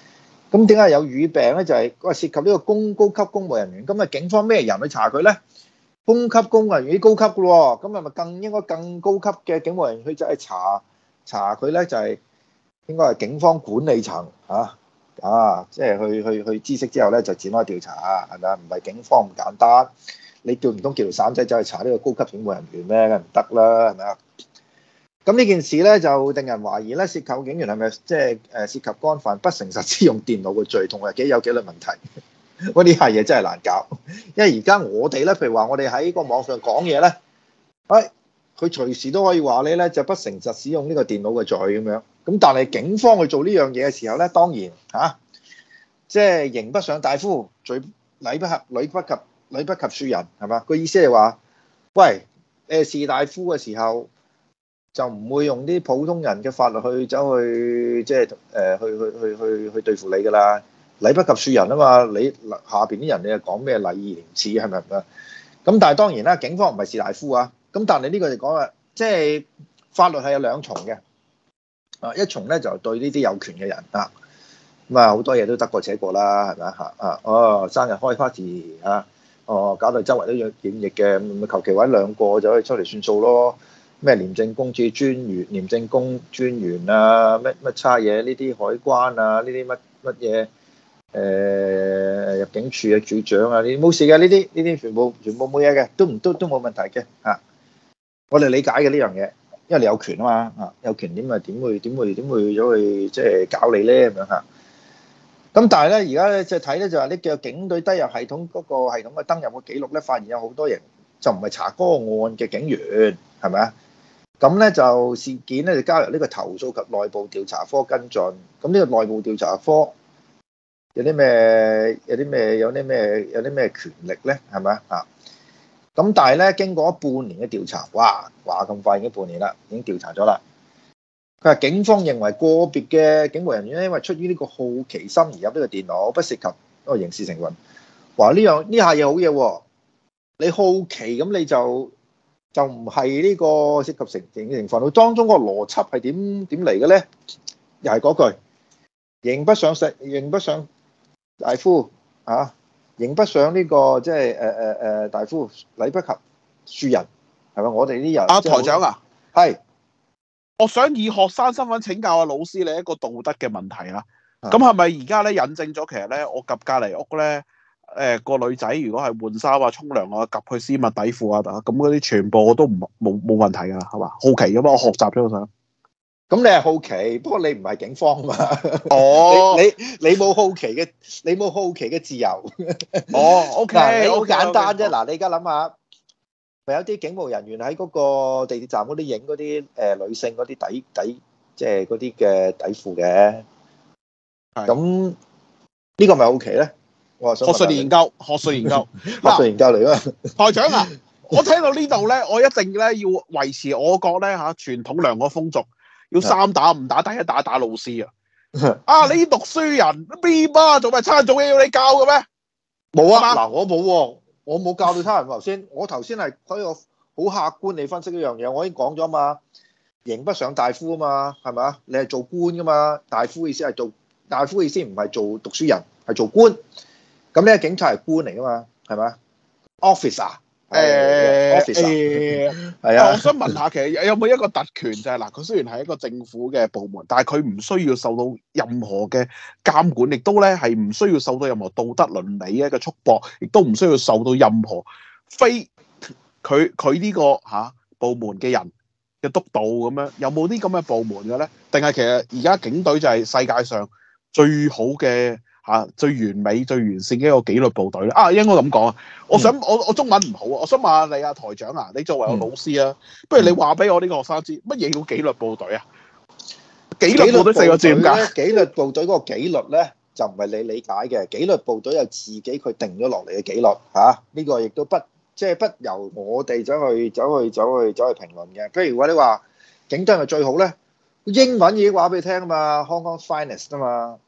咁點解有語病咧？就係嗰個涉及呢個公高級公務人員，咁啊警方咩人去查佢咧？公級公務人員已經高級嘅喎，咁係咪更應該更高級嘅警務人員去就係查查佢咧？就係應該係警方管理層啊啊，即係去去去知悉之後咧就展開調查，係咪啊？唔係警方咁簡單，你叫唔通叫條散仔走去查呢個高級警務人員咩？梗係唔得啦，係咪啊？咁呢件事咧就令人懷疑咧，涉及警員係咪即係誒涉及干犯不誠實使用電腦嘅罪，同埋幾有紀律問題。我呢下嘢真係難搞，因為而家我哋咧，譬如話我哋喺個網上講嘢咧，誒佢隨時都可以話你咧就不誠實使用呢個電腦嘅罪咁樣。咁但係警方去做呢樣嘢嘅時候咧，當然嚇，即係刑不上大夫，罪禮不合禮不及禮不及庶人，係嘛？個意思係話，喂誒士大夫嘅時候。就唔會用啲普通人嘅法律去走去即係誒去去去去去對付你噶啦，禮不及庶人啊嘛，你下邊啲人你又講咩禮義廉恥係咪啊？咁但係當然啦，警方唔係士大夫啊，咁但係呢個就講啊，即係法律係有兩重嘅，啊一重咧就對呢啲有權嘅人啊，咁啊好多嘢都得過且過啦，係咪啊嚇啊哦生日開 party 啊，哦搞到周圍都有檢疫嘅，咁求其揾兩個就可以出嚟算數咯。咩廉政公署專員、廉政公專員啊，乜乜差嘢？呢啲海關啊，呢啲乜乜嘢？誒入境處嘅處長啊，呢啲冇事嘅，呢啲呢啲全部全部冇嘢嘅，都唔都都冇問題嘅嚇。我哋理解嘅呢樣嘢，因為你有權啊嘛，啊有權點啊點會點會點會咗去即係搞你咧咁樣嚇。咁但係咧，而家咧就睇咧就話呢個警隊登入系統嗰個系統嘅登入嘅記錄咧，發現有好多人就唔係查嗰個案嘅警員，係咪啊？咁咧就事件咧就交由呢個投訴及內部調查科跟進。咁呢個內部調查科有啲咩有啲咩有啲咩有啲咩權力咧？係咪啊？咁但係咧經過半年嘅調查，哇話咁快已經半年啦，已經調查咗啦。佢話警方認為個別嘅警務人員因為出於呢個好奇心而入呢個電腦，不涉及嗰個刑事成分。話呢樣呢下嘢好嘢喎！你好奇咁你就。就唔係呢個涉及成刑嘅情況，佢當中個邏輯係點點嚟嘅咧？又係嗰句，刑不上食，刑不上大夫啊，刑不上呢、這個即係誒誒誒大夫，禮不及庶人，係咪？我哋啲人阿、啊、台長啊， 係， 我想以學生身份請教阿老師你一個道德嘅問題啦。咁係咪而家咧引證咗其實咧，我及隔離屋咧？誒、呃、個女仔如果係換衫啊、沖涼啊、及佢絲襪底褲啊，咁嗰啲全部我都唔冇冇問題㗎，係嘛？好奇咁嘛，我學習咗想。 咁你係好奇，不過你唔係警方嘛？ 哦， 你你你冇好奇嘅，你冇好奇嘅自由。 哦，OK， 嗱，好 OK， 簡單啫。 OK， 嗱，你而家諗下，咪有啲警務人員喺嗰個地鐵站嗰啲影嗰啲誒女性嗰啲底底，即係嗰啲嘅底褲嘅。咁呢個咪好奇咧？我學術研究，學術研究， 學術研究嚟啊！ 台長啊，我聽到呢度咧，我一定咧要維持我國咧嚇傳統良好風俗，要三打唔打，第一打打老師啊！啊，你讀書人 B 班做咩差人做嘢要你教嘅咩？ 冇啊！嗱，我冇喎，我冇教到他人頭先，我頭先係可以好客觀地分析一樣嘢，我已經講咗嘛，刑不上大夫啊嘛，係咪啊？你係做官噶嘛，大夫意思係做大夫意思唔係做讀書人，係做官。咁呢個警察係官嚟噶嘛，係咪 Officer 誒 Officer 係啊。 我想問下，其實有冇一個特權就係嗱，佢雖然係一個政府嘅部門，但係佢唔需要受到任何嘅監管，亦都咧係唔需要受到任何道德倫理嘅一個束縛，亦都唔需要受到任何非佢佢呢個嚇、啊、部門嘅人嘅督導咁樣，有冇啲咁嘅部門嘅咧？定係其實而家警隊就係世界上最好嘅？啊！最完美、最完善嘅一個紀律部隊咧，啊，應該咁講啊！我想我我中文唔好啊，我想問下你啊，台長啊，你作為我老師啊，不如你話俾我呢個學生知乜嘢叫紀律部隊啊？紀律部隊四個字點解？ 紀律部隊嗰個紀律咧，就唔係你理解嘅。紀律部隊有自己佢定咗落嚟嘅紀律嚇，呢、啊呢個亦都不即係、就是、不由我哋走去走去走去走去評論嘅。譬如話你話警隊係咪最好咧？英文已經話俾你聽啊嘛 ，Hong Kong Finest 啊嘛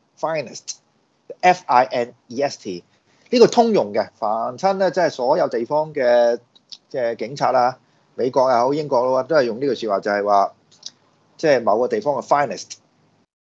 ，Finest。F I N E S T 呢個通用嘅，凡親咧即係所有地方嘅即係警察啦，美國又好英國咯，都係用呢句説話，就係話即係某個地方嘅 finest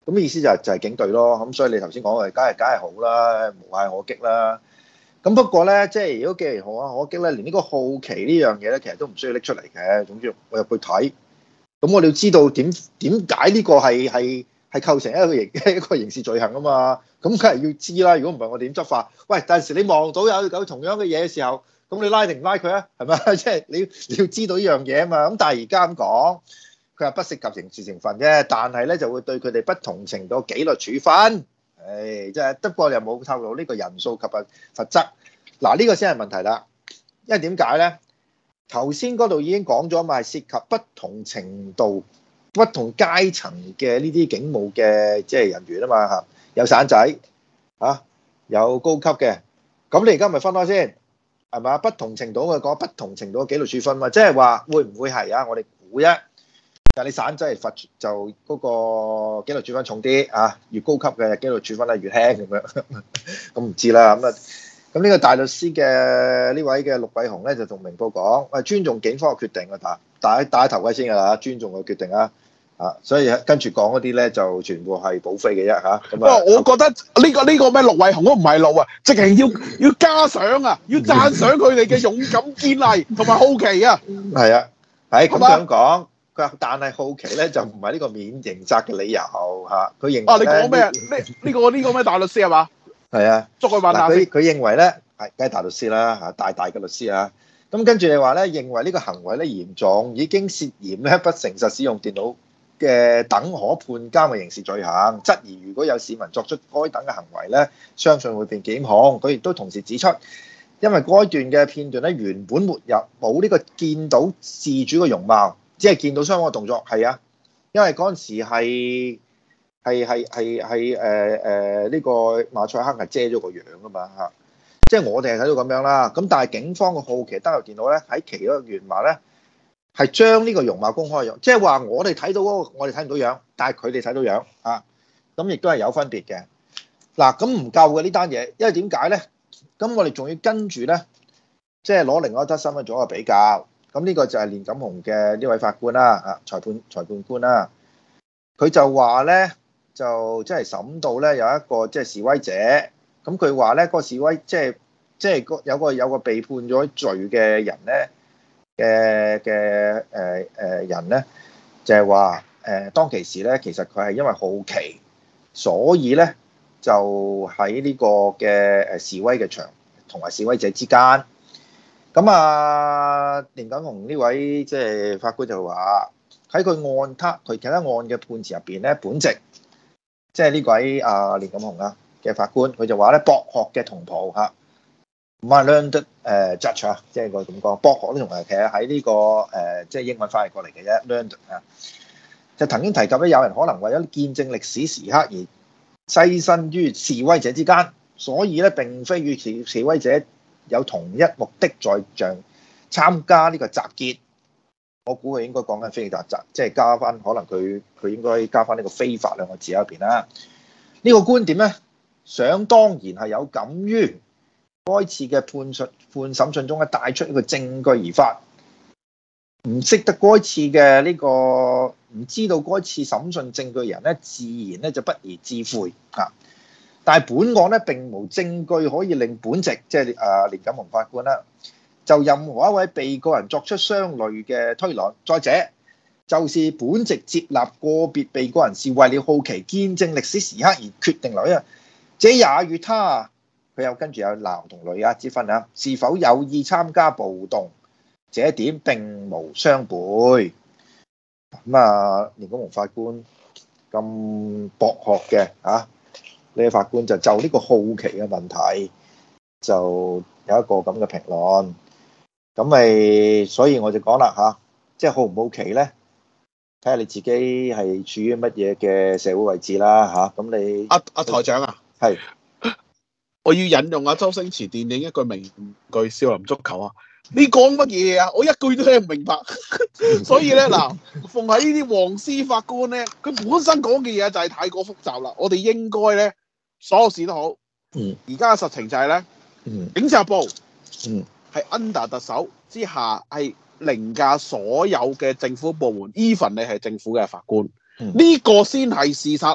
咁意思就係、就係、警隊咯。咁所以你頭先講嘅，梗係梗係好啦，無懈可擊啦。咁不過咧，即係如果既然無懈可擊咧，連呢個好奇呢樣嘢咧，其實都唔需要拎出嚟嘅。總之我入去睇，咁我哋要知道點點解呢個係係係構成一個刑一個刑事罪行啊嘛。咁梗係要知啦。如果唔係我點執法？喂，但係時你望到有有同樣嘅嘢嘅時候，咁你拉定唔拉佢啊？係咪？即係你你要知道呢樣嘢啊嘛。咁但係而家咁講，佢話不涉及刑事成分啫，但係咧就會對佢哋不同程度紀律處分。誒，即係不過又冇透露呢個人數及罰罰則。嗱，呢個先係問題啦。因為點解咧？頭先嗰度已經講咗嘛，係涉及不同程度、不同階層嘅呢啲警務嘅即係人員啊嘛嚇，有散仔嚇，有高級嘅。咁你而家咪分開先，係嘛？不同程度嘅講，不同程度嘅紀律處分嘛，即係話會唔會係啊？我哋估啫。但係你散仔係罰就嗰個紀律處分重啲啊，越高級嘅紀律處分咧越輕咁樣，咁唔知啦。咁啊，咁呢個大律師嘅呢位嘅陸偉雄咧就同明報講，誒尊重警方嘅決定啊，打打打頭位先㗎啦，尊重個決定啊，啊，所以跟住講嗰啲咧就全部係保飛嘅啫嚇。咁啊， 我覺得呢個呢個咩陸偉雄都唔係路啊，直情要要加賞啊，要讚賞佢哋嘅勇敢堅毅同埋好奇啊。 係啊，係咁樣講。但係好奇咧就唔係呢個免刑責嘅理由嚇，佢認為啊，你講咩？呢呢個呢個咩大律師係嘛？ 係啊， 捉佢問下佢佢認為咧係梗係大律師啦嚇，大大嘅律師啊。咁跟住你話咧，認為呢個行為咧嚴重，已經涉嫌咧不誠實使用電腦嘅等可判監嘅刑事罪行，質疑如果有市民作出該等嘅行為咧，相信會被檢控。佢亦都同時指出，因為該段嘅片段咧原本沒有冇呢個見到事主嘅容貌。只係見到雙方嘅動作，係啊，因為嗰陣時係係係係係誒誒呢個馬賽克係遮咗個樣噶嘛嚇，即係我哋係睇到咁樣啦。咁但係警方嘅好奇登入電腦咧，喺其嗰個原話咧係將呢個容貌公開咗，即係話我哋睇到嗰個我哋睇唔到樣，但係佢哋睇到樣啊，咁亦都係有分別嘅。嗱，咁唔夠嘅呢單嘢，因為點解咧？咁我哋仲要跟住咧，即係攞另外一則新聞做一個比較。咁呢個就係連錦鴻嘅呢位法官啦，啊裁判裁判官啦，佢就話咧，就即係審到咧有一個即係示威者，咁佢話咧個示威即係即係個有個有個被判咗罪嘅人咧嘅嘅誒誒人咧，就係話誒當其時咧，其實佢係因為好奇，所以咧就喺呢個嘅誒示威嘅場同埋示威者之間。咁啊，連錦鴻呢位即係法官就話喺佢案他佢其他案嘅判詞入邊咧，本席即係呢位啊連錦鴻啊嘅法官，佢就話咧博學嘅同袍嚇，唔係 learned 誒 judge 啊，即係個咁講博學啲同埋其實喺呢個誒即係英文翻譯過嚟嘅啫 learned 啊，就曾經提及咧有人可能為咗見證歷史時刻而棲身於示威者之間，所以咧並非與示示威者有同一目的在場參加呢個集結，我估佢應該講緊非法集結，即係加翻可能佢佢應該加翻呢個非法兩個字喺入邊啦。呢個觀點咧，想當然係有感於該次嘅判述判審訊中咧帶出一個證據而發，唔識得該次嘅呢個唔知道該次審訊證據人咧，自然咧就不宜置喙啊。但係本案咧並無證據可以令本席即係誒連錦鴻法官啦，就任何一位被告人作出相類嘅推論。再者，就是本席接納個別被告人是為了好奇見證歷史時刻而決定留啊，這也與他佢又跟住有男同女啊之分啊，是否有意參加暴動，這一點並無相悖。咁啊，連錦鴻法官咁博學嘅啊！呢個法官就就呢個好奇嘅問題，就有一個咁嘅評論。咁咪所以我就講啦嚇，即係好唔好奇咧？睇下你自己係處於乜嘢嘅社會位置啦嚇。咁你阿阿台長啊， 係我要引用阿周星馳電影一句名句少林足球啊！你講乜嘢啊？我一句都聽唔明白。所以咧嗱，逢喺呢啲黃絲法官咧，佢本身講嘅嘢就係太過複雜啦。我哋應該咧。所有事都好， 嗯， 而家嘅實情就係咧， 嗯， 警察部， 嗯， 係 under 特首之下，係凌駕所有嘅政府部門 ，even 你係政府嘅法官，呢、嗯、個先係事實。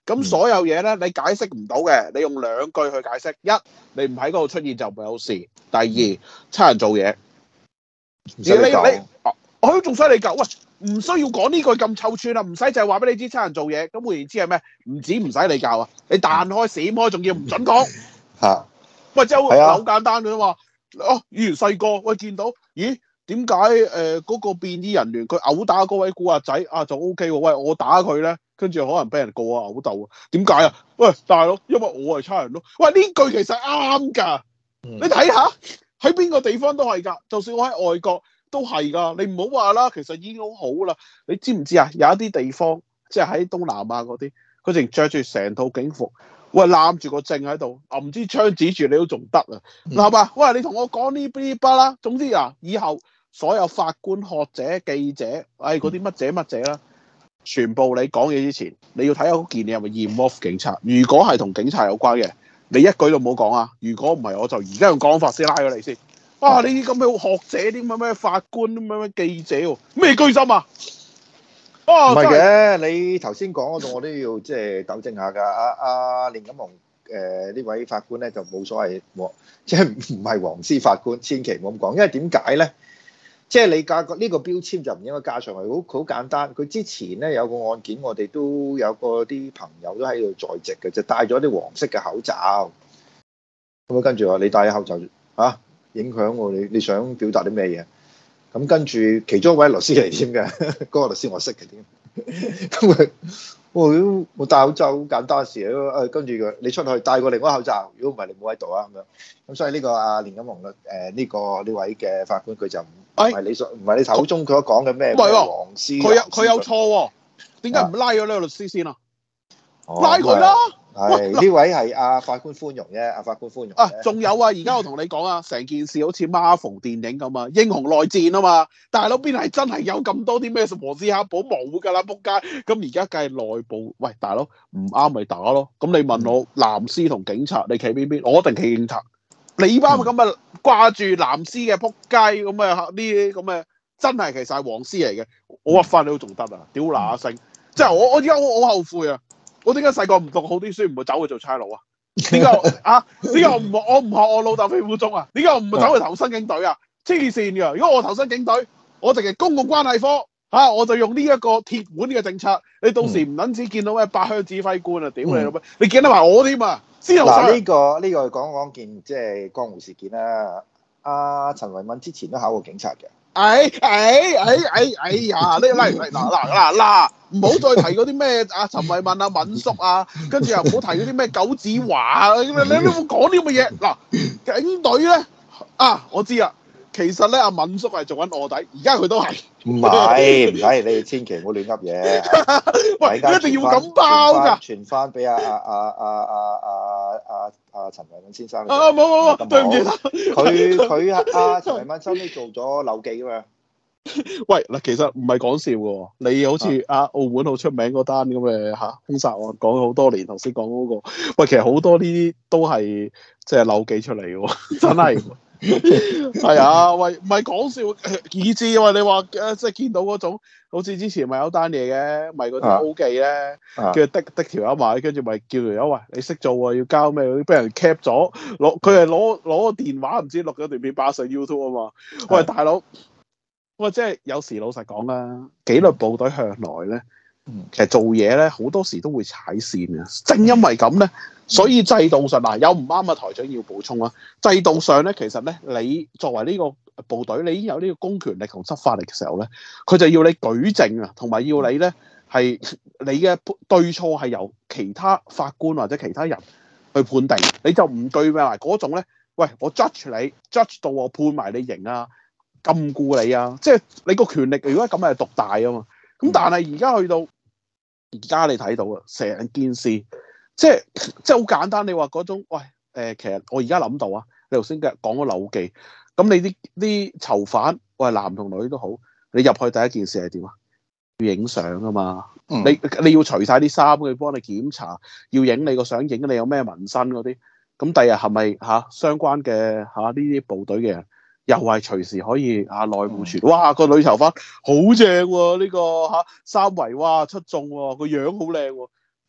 咁所有嘢咧，你解釋唔到嘅，你用兩句去解釋。一，你唔喺嗰度出現就唔會有事；第二，差人做嘢， 唔使你講， 佢仲使你救？喂，唔需要講呢句咁臭串啊！唔使就係話俾你知差人做嘢。咁換言之係咩？唔止唔使你教啊，你彈開閃開，仲要唔準講嚇， 喂，即係係啊好簡單嘅嘛。哦，以前細個喂見到，咦？點解誒嗰個便衣人員佢毆打嗰位古惑仔啊就 O K 喎？喂，我打佢咧，跟住可能俾人告啊毆鬥啊？點解啊？喂，大佬，因為我係差人咯。喂，呢句其實啱㗎。 嗯你睇下喺邊個地方都係㗎，就算我喺外國都係㗎。你唔好話啦，其實已經好好啦。你知唔知啊？有一啲地方即係喺東南亞嗰啲，佢淨着住成套警服，喂攬住個證喺度，唔知槍指住你都仲得啊，係嘛？喂，你同我講呢啲巴啦，總之啊，以後所有法官、學者、記者，唉嗰啲乜者乜者啦，全部你講嘢之前，你要睇下嗰件嘢係咪驗 off 警察。如果係同警察有關嘅，你一句都唔好講啊！如果唔係，我就而家用講法先拉咗你先。啊！呢啲咁嘅學者，啲咁嘅法官，啲咁嘅記者喎，咩居心啊？啊， 唔係真係嘅，你頭先講嗰度我都要即係糾正下㗎。阿阿連錦鴻誒呢位法官咧就冇所謂，即係唔係黃絲法官，千祈唔好咁講。因為點解咧？即係你加個呢個標籤就唔應該加上去，好好簡單。佢之前咧有個案件，我哋都有個啲朋友都喺度在席嘅，就戴咗啲黃色嘅口罩。咁啊，跟住話你戴咗口罩嚇、啊，影響我你你想表達啲咩嘢？咁跟住其中一位律師嚟添嘅，嗰個律師我識嘅添。咁佢我我戴口罩好簡單事咯。誒，跟住佢你出去戴過另外一個口罩，如果唔係你冇喺度啊咁樣。咁所以呢個阿連錦鴻律誒呢個呢位嘅法官佢就唔唔係你所唔係你口中佢所講嘅咩唔係喎黃絲。 佢有佢有錯喎，點解唔拉咗呢個律師先啊？ 哦拉佢啦！ 係呢位係阿法官寬容啫，阿法官寬容啊，仲有啊！而家我同你講啊，成件事好似 Marvel 電影咁啊，英雄內戰啊嘛，大佬邊係真係有咁多啲咩黃絲黑寶冇㗎啦，仆街！咁而家梗係內部，喂大佬唔啱咪打咯。咁你問我藍絲同警察，你企邊邊？我一定企警察。你班咁啊掛住藍絲嘅仆街咁啊呢啲咁嘅真係其實係黃絲嚟嘅，我屈翻你都仲得啊！屌嗱聲，即係我我而家我好後悔啊！我點解細個唔讀好啲書，唔會走去做差佬啊？點解啊？點解我唔我唔學我老豆飛虎中啊？點解我唔走去投身警隊啊？黐線㗎！如果我投身警隊，我淨係公共關係科嚇、啊，我就用呢一個鐵腕嘅政策。你到時唔撚止見到咩八鄉指揮官啊？屌你老味！你見得埋我添啊！先後嗱呢個呢、個講講件即係江湖事件啦。阿陳維敏之前都考過警察嘅。 哎哎哎哎哎呀！你嚟嚟嗱嗱嗱嗱，唔好再提嗰啲咩阿陳慧敏啊、敏叔啊，跟住又唔好提嗰啲咩九子華啊，你你都冇講啲咁嘅嘢。嗱，警隊咧啊，我知啦，其實咧阿敏叔係做緊臥底，而家佢都係。 唔係唔係，你哋千祈唔好亂噏嘢。 喂，一定要咁包㗎。 傳翻俾阿阿阿阿阿阿阿阿陳維敏先生。 啊冇冇冇，對唔住。 佢佢阿陳維敏收尾做咗柳記㗎嘛。 喂嗱，其實唔係講笑嘅喎，你好似啊澳門好出名嗰單咁嘅嚇兇殺案，講咗好多年，頭先講嗰個，喂，其實好多呢啲都係即係漏記出嚟嘅喎，真係係啊，喂，唔係講笑，以至喂你話誒，即係見到嗰種，好似之前咪有單嘢嘅，咪嗰啲 O 記咧，叫佢的的條友埋，跟住咪叫條友喂你識做喎，要交咩嗰啲，俾人 cap 咗，攞佢係攞攞個電話唔知錄咗段片擺上 YouTube 啊嘛，喂大佬。喂，即係有時老實講啦，紀律部隊向來咧，其實做嘢咧好多時都會踩線嘅。正因為咁咧，所以制度上嗱有唔啱嘅台長要補充啦。制度上咧，其實咧你作為呢個部隊，你已經有呢個公權力同執法力嘅時候咧，佢就要你舉證啊，同埋要你咧係你嘅對錯係由其他法官或者其他人去判定，你就唔對咩嗱嗰種咧，喂我 judge 你 judge 到我判埋你刑啊！禁錮你啊！即係你個權力，如果咁係獨大啊嘛。咁但係而家去到而家你睇到啊，成件事即係即係好簡單。你話嗰種喂誒、呃，其實我而家諗到啊，你頭先嘅講咗柳記，咁你啲啲囚犯喂男同女都好，你入去第一件事係點啊？要影相啊嘛。嗯、你你要除晒啲衫，佢幫你檢查，要影你個相，影你有咩紋身嗰啲。咁第日係咪嚇相關嘅嚇呢啲部隊嘅人？又係隨時可以啊內部傳，哇個女囚犯好正喎，呢、這個嚇、啊、三圍哇出眾喎，個樣好靚喎。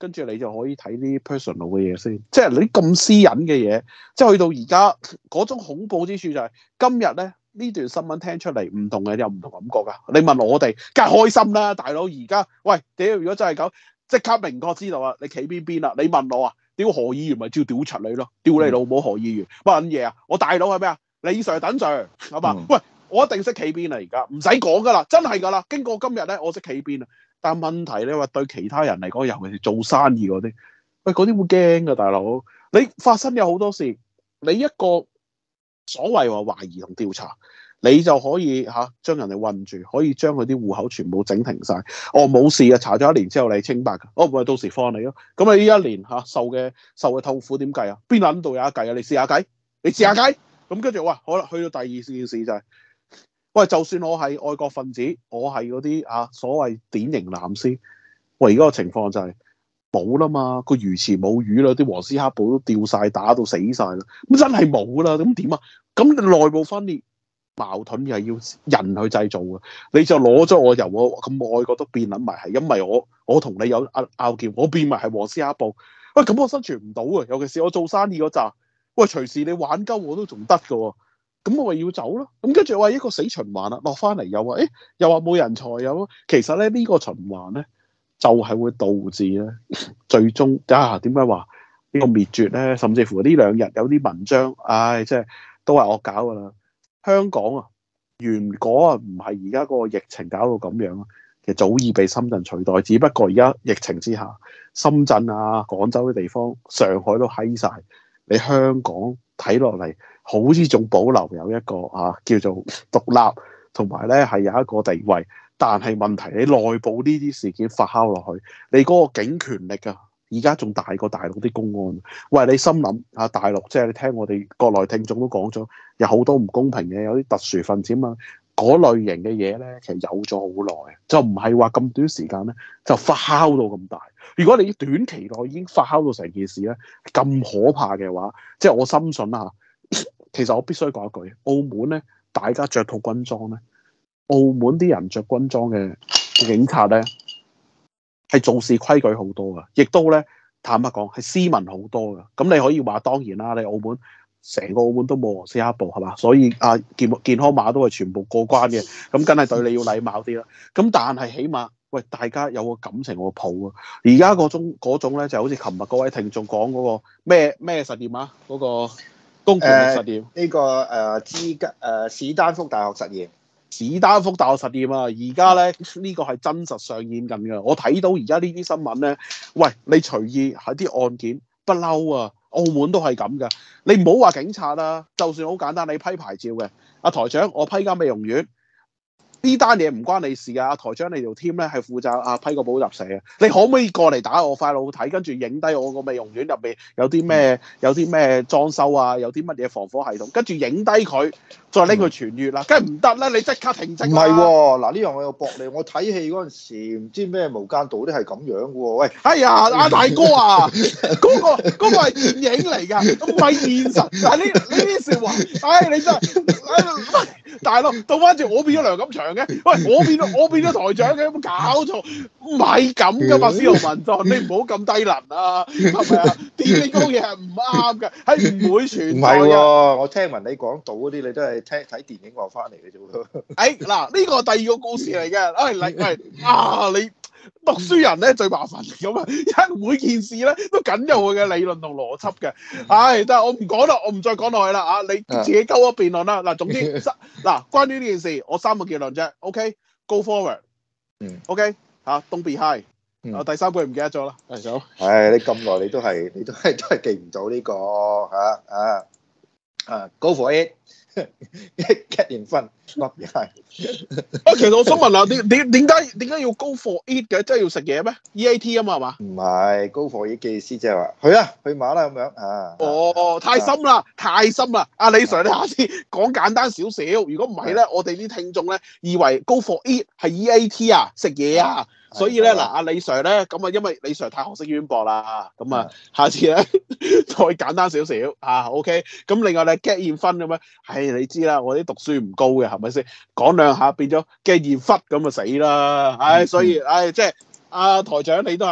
跟住你就可以睇啲 personal 嘅嘢先，即係你啲咁私隱嘅嘢，即係去到而家嗰種恐怖之處就係、是、今日咧呢段新聞聽出嚟唔同嘅有唔同感覺㗎。你問我哋，梗係開心啦，大佬而家喂屌，如果真係咁，即刻明確知道啊，你企邊邊啦？你問我啊，屌何議員咪照屌柒你咯，屌你老母何議員乜撚嘢啊？我大佬係咩啊？李 Sir 等 Sir 係嘛？嗯、喂，我一定識企邊啊！而家唔使講㗎啦，真係㗎啦。經過今日咧，我識企邊啊。但問題你話對其他人嚟講，尤其是做生意嗰啲，喂嗰啲會驚㗎，大佬。你發生有好多事，你一個所謂話懷疑同調查，你就可以嚇、啊、將人哋韞住，可以將佢啲戶口全部整停晒。哦，冇事啊，查咗一年之後你清白㗎。哦，咪到時放你咯。咁你呢一年嚇、啊、受嘅受嘅痛苦點計啊？邊撚度有得計啊？你試下計，你試下計。咁跟住哇，好啦，去到第二件事就係、是。喂，就算我係愛國分子，我係嗰啲啊所謂典型藍絲，喂而家個情況就係冇啦嘛，個魚池冇魚啦，啲黃絲黑暴都掉晒打到死晒啦，咁真係冇啦，咁點啊？咁內部分裂矛盾又係要人去製造嘅，你就攞咗我由我咁愛國都變撚埋係，因為我我同你有拗拗撬，我變埋係黃絲黑暴，喂咁我生存唔到啊！尤其是我做生意嗰扎，喂隨時你玩鳩我都仲得㗎喎。咁我咪要走咯，咁跟住話一個死循環啦，落翻嚟又話，誒又話冇人才有，其實咧呢、這個循環咧就係、是、會導致咧最終啊點解話呢個滅絕咧，甚至乎呢兩日有啲文章，唉、哎，即係都係惡搞噶啦。香港啊，如果啊唔係而家嗰個疫情搞到咁樣啊，其實早已被深圳取代，只不過而家疫情之下，深圳啊、廣州啲地方、上海都閪晒，你香港睇落嚟。好似仲保留有一個啊叫做獨立，同埋咧係有一個地位，但係問題你內部呢啲事件發酵落去，你嗰個警權力啊，而家仲大過大陸啲公安。喂，你心諗啊，大陸即係你聽我哋國內聽眾都講咗，有好多唔公平嘅，有啲特殊分子嘛，嗰類型嘅嘢咧，其實有咗好耐，就唔係話咁短時間咧就發酵到咁大。如果你短期內已經發酵到成件事咧咁可怕嘅話，即係我深信啊。其實我必須講一句，澳門咧，大家着套軍裝咧，澳門啲人着軍裝嘅警察咧，係做事規矩好多噶，亦都咧坦白講係斯文好多噶。咁你可以話當然啦，你澳門成個澳門都冇黃絲黑暴係嘛，所以啊健健康碼都係全部過關嘅，咁梗係對你要禮貌啲啦。咁但係起碼喂，大家有個感情個抱啊。而家嗰種嗰種咧就好似琴日嗰位聽眾講嗰個咩咩實驗啊，嗰、嗰個。公權力實驗呢、 呃這個誒芝加誒史丹福大學實驗， 史丹福大學實驗啊！而家咧呢、這個係真實上演緊㗎。我睇到而家呢啲新聞咧，喂，你隨意喺啲案件不嬲啊！澳門都係咁㗎。你唔好話警察啦，就算好簡單，你批牌照嘅阿台長，我批間美容院。呢單嘢唔關你事啊！台長，你條 team 咧係負責啊批個補習社啊，你可唔可以過嚟打我塊腦睇，跟住影低我個美容院入邊有啲咩有啲咩裝修啊，有啲乜嘢防火系統，跟住影低佢，再拎佢傳閱啦，梗係唔得啦！你即刻停職。唔係喎，嗱呢樣我有駁你，我睇戲嗰陣時唔知咩無間道都係咁樣嘅喎，喂， 哎呀，阿大哥啊，嗰、那個嗰、那個係電影嚟㗎，唔係現實。嗱呢呢啲説話，唉、哎、你真係，哎、大佬倒翻轉我變咗梁錦祥。喂，我變咗我變咗台長嘅，有冇搞錯？唔係咁噶嘛，司徒文進，你唔好咁低能啊，係咪啊？電影嗰嘢係唔啱嘅，係唔會存在嘅。唔係喎，我聽聞你講到嗰啲，你都係聽睇電影話翻嚟嘅啫喎。 哎，嗱，呢個係第二個故事嚟嘅。哎，你喂啊，你讀書人咧最麻煩咁啊，因為每件事咧都緊有佢嘅理論同邏輯嘅。唉，但係我唔講啦，我唔再講落去啦啊！你自己鳩一辯論啦。嗱，總之嗱，關於呢件事，我三個結論啫。OK，go forward。嗯。OK，嚇，don't be high。啊，第三句唔記得咗啦。係走。 唉，你咁耐你都係你都係都係記唔到呢個嚇啊啊！Go for it，get in front，not behind。 啊，其實我想問下，點點點解點解要 go for it 嘅？即係要食嘢咩 ？E A T 啊嘛，係嘛？ 唔係 go for it 嘅意思，即係話去啊，去馬啦咁樣啊。 哦，太深啦，太深啦。阿李 Sir，你下次講簡單少少。如果唔係咧，我哋啲聽眾咧以為 go for it 係 E A T 啊，食嘢啊。所以咧嗱，阿李 Sir 咧咁啊，因為李 Sir 太學識淵博啦，咁啊，下次咧再簡單少少啊 ，OK。咁另外咧 get in 分咁樣，唉，你知啦，我啲讀書唔高嘅，係咪先？講兩下變咗 get in 忽咁啊死啦！唉，所以唉，即係阿台長你都係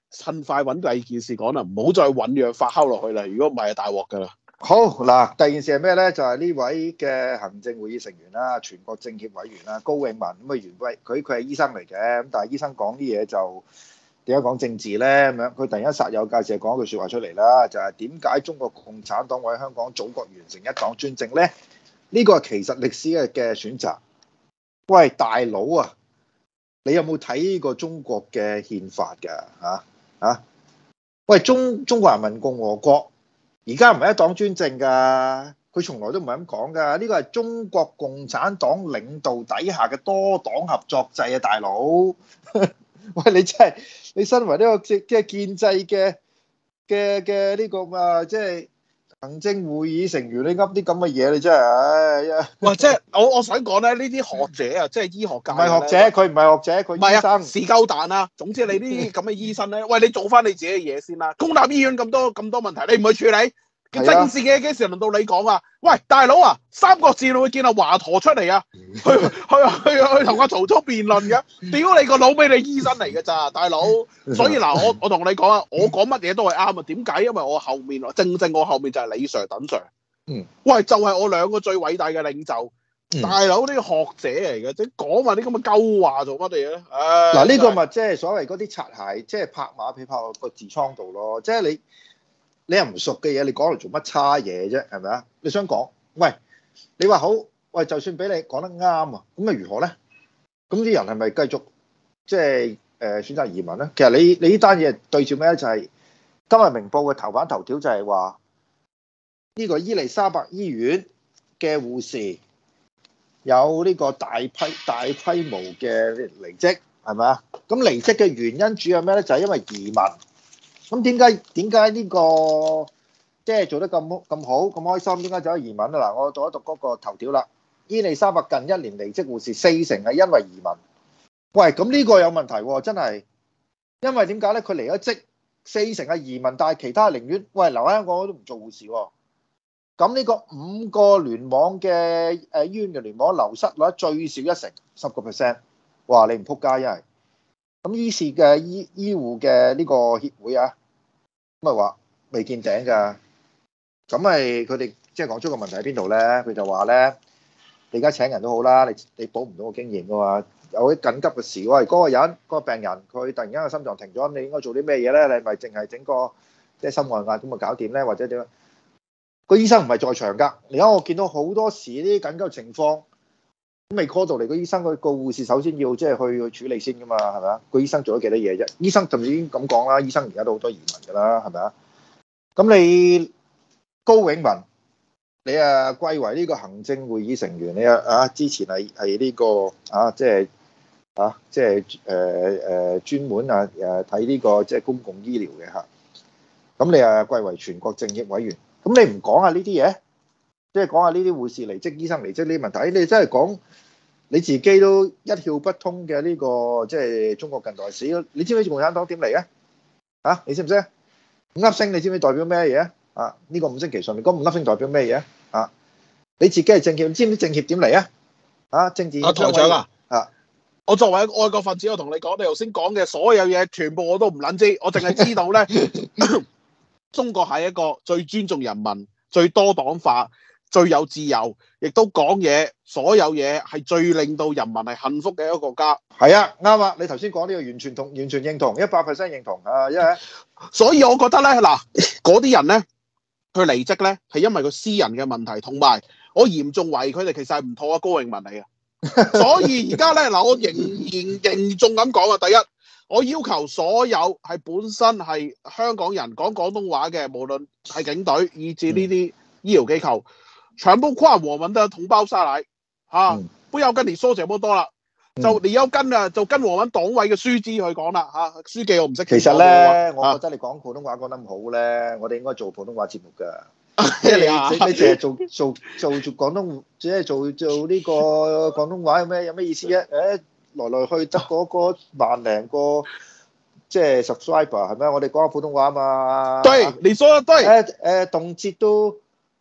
趁快揾第二件事講啦，唔好再醖釀發酵落去啦。如果唔係，大鑊㗎啦。 好嗱，第二件事係咩咧？就係、是、呢位嘅行政會議成員啦，全國政協委員啦，高永文咁啊，原威佢佢係醫生嚟嘅，咁但係醫生講啲嘢就點解講政治咧？咁樣佢突然間煞有介事講一句説話出嚟啦，就係點解中國共產黨為香港祖國完成一黨專政咧？呢、這個係其實歷史嘅嘅選擇。喂，大佬啊，你有冇睇過中國嘅憲法㗎？嚇、啊、嚇？喂，中中國人民共和國。而家唔係一黨專政㗎，佢從來都唔係咁講㗎。呢個係中國共產黨領導底下嘅多黨合作制啊，大佬！喂，你真係你身為呢個即係建制嘅嘅嘅呢個啊，即係行政會議成員，你噏啲咁嘅嘢，你真係唉呀！ 喂，即係我我想講咧，呢啲學者啊，即係醫學界， 唔係學者，佢唔係學者，佢醫生。 是鳩蛋啊！總之你呢啲咁嘅醫生咧，喂，你做翻你自己嘅嘢先啦。公立醫院咁多咁多問題，你唔去處理？政治嘅幾時輪到你講啊？喂，大佬啊，三國志你會見阿華佗出嚟啊？去去去去同阿曹操辯論嘅？屌你個老味，你醫生嚟嘅咋，大佬？所以嗱，我我同你講啊，我講乜嘢都係啱啊。點解？因為我後面正正我後面就係李 Sir 等 Sir。 嗯。 喂，就係、是、我兩個最偉大嘅領袖。 嗯、 大佬呢個學者嚟嘅，即係講埋啲咁嘅鳩話做乜嘢咧？唉， 嗱，呢個咪即係所謂嗰啲擦鞋，即係拍馬屁拍落個痔瘡度咯，即係你。你又唔熟嘅嘢，你講嚟做乜差嘢啫？係咪啊？你想講，喂，你話好，喂，就算俾你講得啱啊，咁啊如何咧？咁啲人係咪繼續即係誒選擇移民咧？其實你你呢單嘢對住咩咧？就係今日明報嘅頭版頭條就係話呢個伊利沙伯醫院嘅護士有呢個大批大規模嘅離職，係咪啊？咁離職嘅原因主要係咩咧？就係因為移民。咁點解點解呢個即係做得咁咁好咁開心？點解走去移民啊？嗱，我讀一讀嗰個頭條啦。伊利沙伯近一年離職護士四成係因為移民。喂，咁呢個有問題喎，真係。因為點解咧？佢離咗職，四成係移民，但係其他寧願喂留喺香港都唔做護士喎。咁呢個五個聯網嘅誒醫院嘅聯網流失率最少一成，十個 percent。哇！你唔撲街，因為。咁醫事嘅醫醫護嘅呢個協會啊，咁咪話未見頂㗎。咁咪佢哋即係講出個問題喺邊度咧？佢就話咧，你而家請人都好啦，你你補唔到個經驗㗎嘛。有啲緊急嘅事，喂，嗰個人嗰個病人佢突然間個心臟停咗，咁你應該做啲咩嘢咧？你咪淨係整個即係心外壓咁咪搞掂咧，或者點樣？個醫生唔係在場㗎。而家我見到好多時呢啲緊急嘅情況。咁未 call 到嚟，個醫生個個護士首先要即係去去處理先噶嘛，係咪啊？個醫生做咗幾多嘢啫？醫生就已經咁講啦，醫生而家都好多移民噶啦，係咪啊？咁你高永文，你啊貴為呢個行政會議成員，你啊啊之前係係呢個啊即係啊即係誒誒專門啊誒睇呢個即係公共醫療嘅嚇。咁你啊貴為全國政協委員，咁你唔講下呢啲嘢？即係講下呢啲護士離職、醫生離職呢啲問題，你真係講你自己都一竅不通嘅呢個即係中國近代史。你知唔知共產黨點嚟嘅？啊，你知唔知？五粒星你知唔知代表咩嘢啊？呢個五星旗上面嗰五粒星代表咩嘢啊？你自己係政協，知唔知政協點嚟啊？啊，政治啊台長啊， 啊， 我作為一個愛國分子，我同你講，你頭先講嘅所有嘢，全部我都唔撚知，我淨係知道咧，中國係一個最尊重人民、最多黨化、最有自由，亦都講嘢，所有嘢係最令到人民係幸福嘅一個國家。 係啊，啱啊！你頭先講呢個完全同、完全認同，一百 percent 認同啊！因為所以我覺得咧，嗱，嗰啲人咧，佢離職咧係因為佢私人嘅問題，同埋我嚴重懷疑佢哋其實係唔妥阿高永文嚟嘅。所以而家咧，嗱，我仍然嚴重咁講啊！第一，我要求所有係本身係香港人講廣東話嘅，無論係警隊以至呢啲醫療機構。全部跨我們的同胞下來，啊，嗯、不要跟你說這麼多啦，嗯、就你要跟啊，就跟我們黨委嘅書記去講啦，嚇、啊，書記我唔識。其實咧，我覺得你講普通話講得咁好咧，啊、我哋應該做普通話節目㗎，即係你你你淨係做做做做廣東，即係做做呢個廣東話有咩有咩意思啫？誒，來來去得嗰個萬零個即係 subscriber 係咪？我哋講下普通話啊嘛。對， 你說得對。 誒誒，動輒都。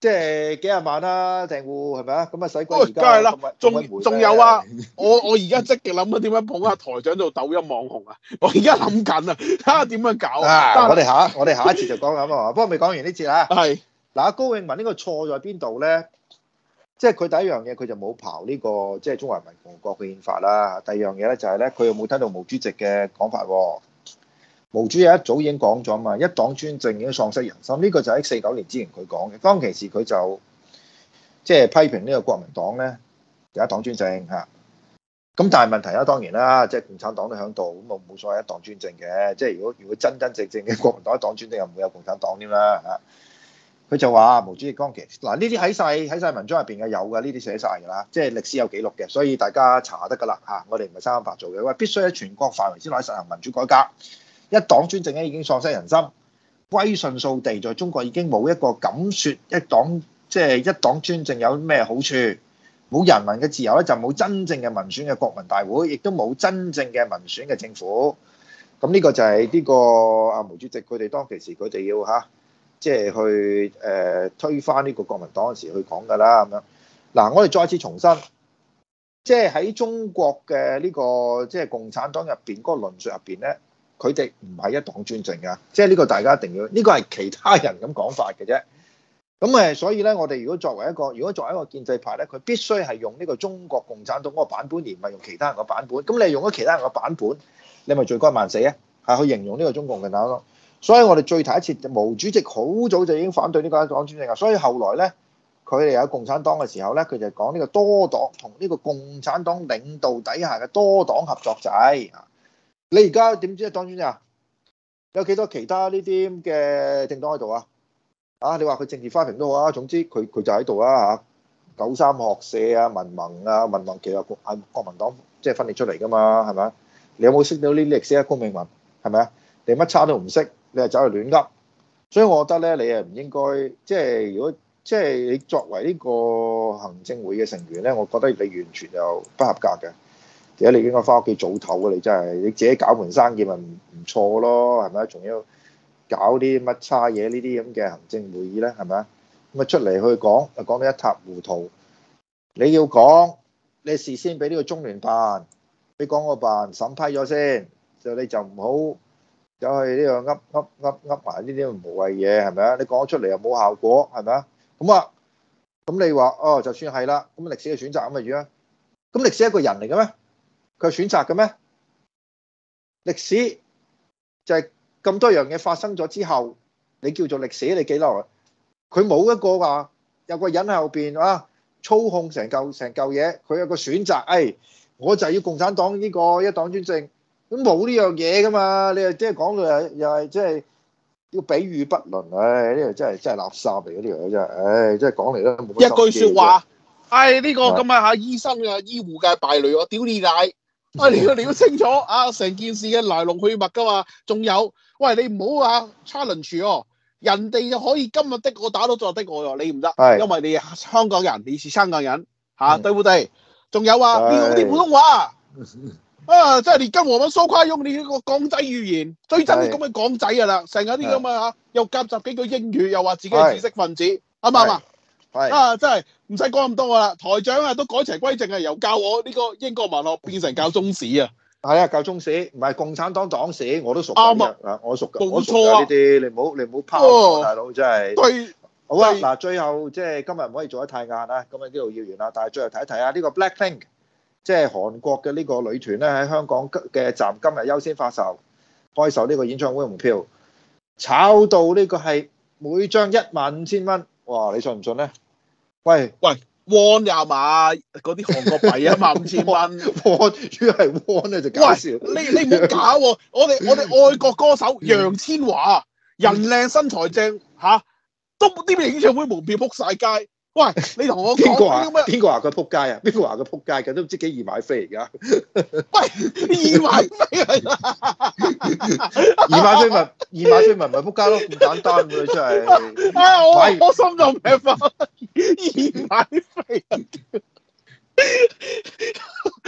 即係幾廿萬啦，訂戶係咪啊？咁啊使鬼喂， 而家梗係啦咁咪， 仲仲有啊！我我而家積極諗緊點樣捧下台長做抖音網紅啊！我而家諗緊啊，睇下點樣搞啊！ 啊！ 但係我哋下我哋下一節就講咁啊，不過未講完呢節啊。 係嗱，高永文呢個錯在邊度咧？即係佢第一樣嘢，佢就冇刨呢個即係中華人民共和國嘅憲法啦。第二樣嘢咧就係咧，佢又冇聽到毛主席嘅講法喎。毛主席一早已經講咗嘛，一黨專政已經喪失人心。呢個就喺四九年之前佢講嘅。當其時佢就即係批評呢個國民黨咧有一黨專政嚇。咁但係問題啦，當然啦，即係共產黨都喺度，咁啊冇所謂一黨專政嘅。即係如果如果真真正正嘅國民黨一黨專政，又唔會有共產黨添啦嚇。佢就話毛主席當其嗱，呢啲喺晒喺曬文章入邊嘅有嘅，呢啲寫晒㗎啦，即係歷史有記錄嘅，所以大家查得㗎啦嚇。我哋唔係三反白做嘅，喂，必須喺全國範圍之內實行民主改革。一黨專政咧已經喪失人心，威信掃地，在中國已經冇一個敢説一黨即係一黨專政有咩好處，冇人民嘅自由咧就冇真正嘅民選嘅國民大會，亦都冇真正嘅民選嘅政府。咁呢個就係呢個阿毛主席佢哋當其時佢哋要嚇，即係去誒、呃、推翻呢個國民黨嗰時去講㗎啦咁樣。嗱，我哋再次重申，即係喺中國嘅呢個即係共產黨入邊嗰個論述入邊咧。佢哋唔係一黨專政㗎，即係呢個大家一定要，呢個係其他人咁講法嘅啫。咁誒，所以咧，我哋如果作為一個，如果作為一個建制派咧，佢必須係用呢個中國共產黨嗰個版本，而唔係用其他人嘅版本。咁你用咗其他人嘅版本，你咪罪該萬死啊！係去形容呢個中共嘅黨咯。所以我哋最睇一次，毛主席好早就已經反對呢個一黨專政啊。所以後來咧，佢哋有共產黨嘅時候咧，佢就講呢個多黨同呢個共產黨領導底下嘅多黨合作制啊。你而家點知啊？黨專政啊？有幾多其他呢啲咁嘅政黨喺度啊？啊，你話佢政治花瓶都好啊，總之佢佢就喺度啦嚇。九三學社啊、民盟啊、民盟其實係國民黨即係分裂出嚟噶嘛，係咪？你有冇識到呢啲歷史啊？高永文係咪啊？你乜叉都唔識，你係走去亂噏，所以我覺得咧，你係唔應該即係如果即係你作為呢個行政會嘅成員咧，我覺得你完全就不合格嘅。而家你應該翻屋企早唞啊！你真係你自己搞盤生意咪唔唔錯咯，係咪？仲要搞啲乜叉嘢呢啲咁嘅行政會議咧，係咪啊？咁啊出嚟去講，就講到一塌糊塗。你要講，你事先俾呢個中聯辦，俾港澳辦審批咗先，就你就唔好走去呢個噏噏噏噏埋呢啲無謂嘢，係咪啊？你講咗出嚟又冇效果，係咪啊？咁啊，咁你話哦，就算係啦，咁歷史嘅選擇咁咪如啊？咁歷史係一個人嚟嘅咩？佢選擇嘅咩？歷史就係咁多樣嘢發生咗之後，你叫做歷史，你記落嚟。佢冇一個話有個人喺後邊啊操控成嚿成嚿嘢，佢有個選擇，誒、哎，我就係要共產黨呢個一黨專政，咁冇呢樣嘢噶嘛？你又即係講到又又係即係要比喻不倫，唉、哎，呢個真係真係垃圾嚟嘅呢樣嘢真係，唉、哎，真係講嚟都冇乜一句説話，唉、哎，呢、這個咁啊嚇醫生啊醫護界敗類，我屌你奶！啊！你要你要清楚啊，成件事嘅來龍去脈噶嘛？仲有，喂，你唔好啊 challenge 哦，人哋就可以今日的我打到昨日的我喎，你唔得， 係因為你係香港人，你是香港人嚇、啊，對唔對？仲有啊，你用啲普通話啊，即係你跟我們說跨用你呢個港仔語言，最憎你咁嘅港仔噶啦，成日啲咁啊嚇，又夾雜幾句英語，又話自己係知識分子，啱唔啱啊？係啊，真係唔使講咁多噶啦，台長啊都改邪歸正啊，由教我呢個英國文學變成教中史啊， 係啊，教中史唔係共產黨黨史，我都熟啱啊， 我熟㗎， 冇錯啊， 呢啲你唔好你唔好拋我大佬真係。 對， 好啊，嗱，最後即係今日唔可以做得太晏啦，咁啊呢度要完啦，但係最後睇一睇啊，呢個 Blackpink 即係韓國嘅呢個女團咧喺香港嘅站今日優先發售，開售呢個演唱會門票，炒到呢個係每張一萬五千蚊，哇！你信唔信咧？喂喂，won 呀嘛，嗰啲韓國幣啊嘛，五千蚊 ，won 如果係 won 咧就搞笑。 你你唔好搞喎，我哋我哋愛國歌手楊千嬅，人靚身材正嚇，都啲咩演唱會門票撲晒街。喂，你同我邊個話？ 講邊個話佢撲街啊？邊個話佢撲街嘅？都唔知幾易買飛而家。 喂，易買飛啊！ 易買飛咪易買飛咪唔係撲街咯，咁簡單嘅真係。 啊，我我心就劈翻，易買飛啊！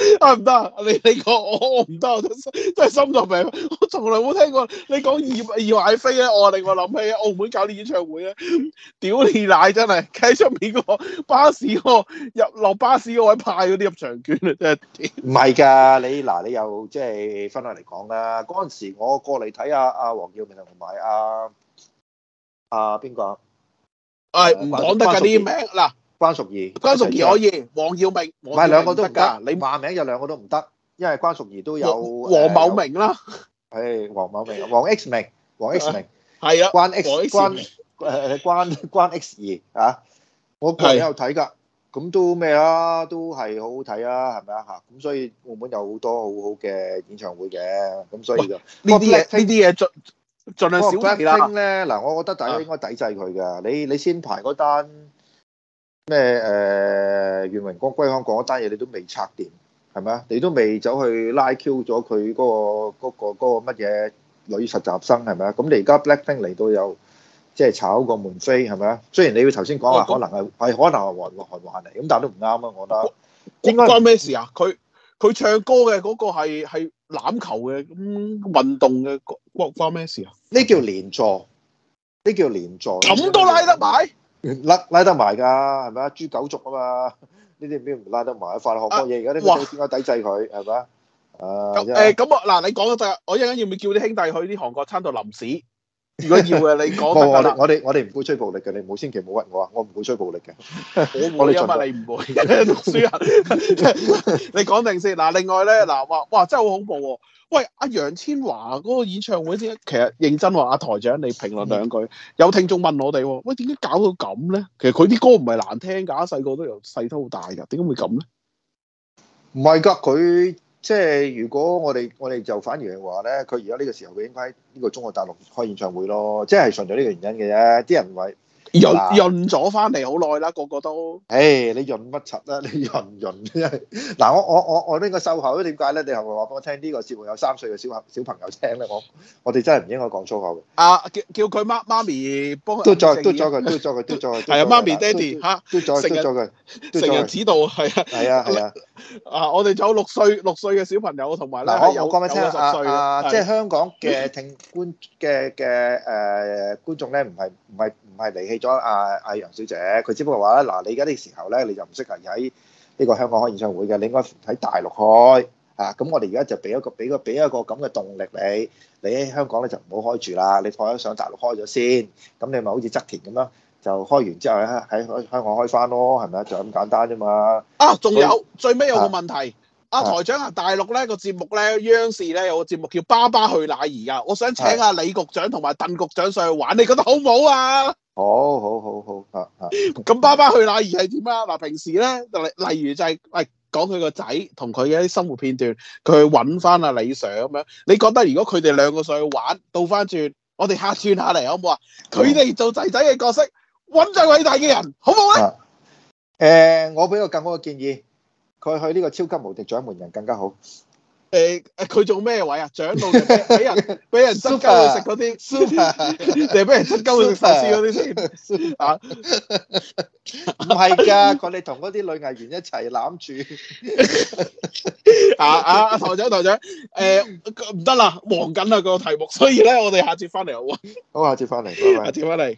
啊唔得，你你講我我唔得，我真真係心臟病，我從來冇聽過你講義義賣飛咧，我令我諗起澳門搞啲演唱會咧，屌你奶真係喺出面個巴士嗰個入落巴士嗰位派嗰啲入場券啊，真係唔係㗎，你嗱你又即係分開嚟講啦。嗰陣時我過嚟睇阿阿黃耀明同埋阿阿邊個？ 誒唔講得㗎啲名嗱。 關淑怡， 關淑怡可以，黃耀明唔係兩個都唔得， 你話名有兩個都唔得，因為關淑怡都有黃某明啦， 誒黃某明，黃 X 明，黃 X 明， 係啊， 關 X 關誒關關 X 二啊，我個人有睇㗎，咁都咩啊，都係好好睇啊，係咪啊嚇？咁所以澳門有好多好好嘅演唱會嘅，咁所以就呢啲嘢呢啲嘢盡盡量少提啦。 咧嗱，我覺得大家應該抵制佢㗎，你你先排嗰單。咩誒願榮光歸香港嗰單嘢你都未拆掂係咪啊？你都未走去拉 Q 咗佢嗰個嗰個嗰個乜嘢女實習生係咪啊？咁你而家 Blackpink 嚟到又即係炒個門飛係咪啊？雖然你要頭先講話可能係係可能係韓韓環嚟，咁但係都唔啱啊！我覺得應該關咩事啊？佢佢唱歌嘅嗰個係係欖球嘅咁運動嘅關關咩事啊？ 呢叫連坐，呢叫連坐， 咁都拉得埋？ 拉拉得埋㗎，係咪啊？豬狗族啊嘛，呢啲邊唔拉得埋？法學嗰嘢，而家啲點解抵制佢係咪啊？誒誒咁啊嗱，你講得得，我一陣間要唔要叫啲兄弟去啲韓國餐度淋屎？如果要嘅，你講得我哋我哋我哋唔鼓吹暴力嘅，你唔好千祈唔好屈我啊！我唔鼓吹暴力嘅， 我會因為你唔會讀書人，你講定先嗱。另外咧嗱，哇哇真係好恐怖喎！喂，阿楊千嬅嗰個演唱會先，其實認真話，阿台長你評論兩句，有聽眾問我哋喎，喂點解搞到咁咧？其實佢啲歌唔係難聽㗎，細個都由細都好大㗎，點解會咁咧？ 唔係㗎，佢即係如果我哋我哋就反而係話咧，佢而家呢個時候佢應該喺呢個中國大陸開演唱會咯，即係純粹呢個原因嘅啫。啲人話潤潤咗翻嚟好耐啦，個個都。 誒，你潤乜柒啦？你潤潤真係嗱，我我我我呢個收口，點解咧？你係咪話俾我聽呢個節目有三歲嘅小小朋友聽咧？我我哋真係唔應該講粗口嘅。 啊，叫叫佢媽媽咪幫佢。 都咗都咗佢，都咗佢，都咗佢。 係啊，媽咪爹哋嚇， 都咗都咗佢， 成人指導係啊。 係啊係啊。 啊，我哋仲有六歲六歲嘅小朋友同埋咧， 我我講俾你聽啊啊，即係香港嘅聽觀嘅嘅誒觀眾咧，唔係唔係唔係離棄咗阿阿楊小姐，佢只不過話咧，嗱你而家呢個時候咧，你就唔適合喺呢個香港開演唱會嘅，你應該喺大陸開啊。咁我哋而家就俾一個俾個俾一個咁嘅動力你，你喺香港咧就唔好開住啦，你放咗上大陸開咗先，咁你咪好似側田咁樣，就開完之後喺喺香港開翻咯，係咪啊？就咁簡單啫嘛。 啊，仲有最尾有個問題。阿、啊、台長啊，大陸咧個節目咧，央視咧有個節目叫《爸爸去哪兒》噶，我想請阿李局長同埋鄧局長上去玩，你覺得好唔好啊？ 好好好好啊啊！ 咁爸爸去哪兒係點啊？嗱，平時咧例例如就係、是、喂講佢個仔同佢嘅一啲生活片段，佢去揾翻阿李 Sir 咁樣，你覺得如果佢哋兩個上去玩，倒翻轉，我哋客串下嚟好唔好啊？佢哋做仔仔嘅角色，揾最偉大嘅人，好唔好咧？誒、 啊呃，我俾個更好嘅建議。佢去呢個超級無敵掌門人更加好。 誒誒，佢做咩位啊？掌到俾人俾人執鳩佢食嗰啲 super，定係俾人執鳩佢食壽司嗰啲先啊？ 唔係㗎，佢哋同嗰啲女藝員一齊攬住。 啊啊！阿台長台長，誒唔得啦，忙緊啦個題目，所以咧我哋下次翻嚟好啊。 好，下次翻嚟，拜拜。 下次翻嚟。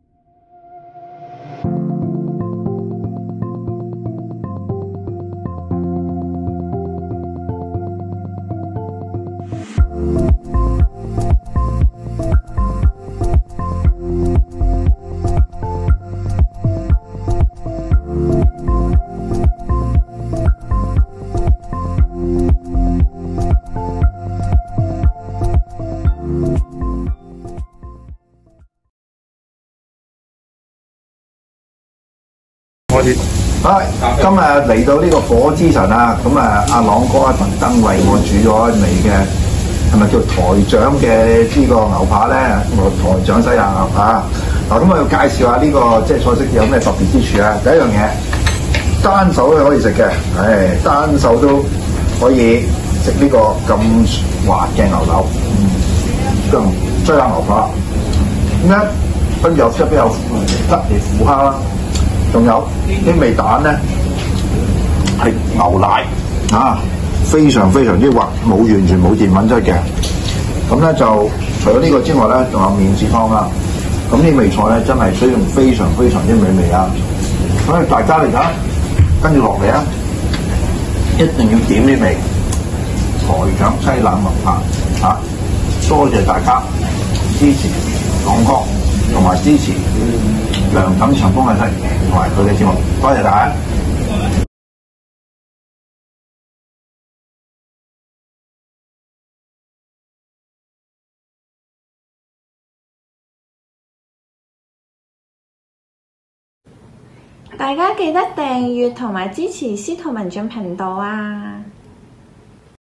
好，今日嚟到呢個火之神啊，咁啊，阿朗哥啊特登為我煮咗一味嘅，係咪叫台長嘅呢個牛扒咧？我台長西洋牛扒。嗱，咁我要介紹下呢個即係菜式有咩特別之處啊？第一樣嘢，單手都可以食嘅，唉，單手都可以食呢個咁滑嘅牛柳，嗯，西洋牛扒。咁咧，跟住有出邊有吉列虎蝦啦。仲有啲味蛋咧，係牛奶啊，非常非常之滑，冇完全冇澱粉質嘅。咁咧就除咗呢個之外咧，仲有免治湯啦。咁呢味菜咧真係水用非常非常之美味啊！所以大家嚟講，跟住落嚟啊，一定要點呢味台長西冷麥飯嚇！多謝大家支持港哥，同埋支持梁錦祥風嘅西同埋佢嘅節目，多謝大家。 大家記得訂閱同埋支持司徒文進頻道啊！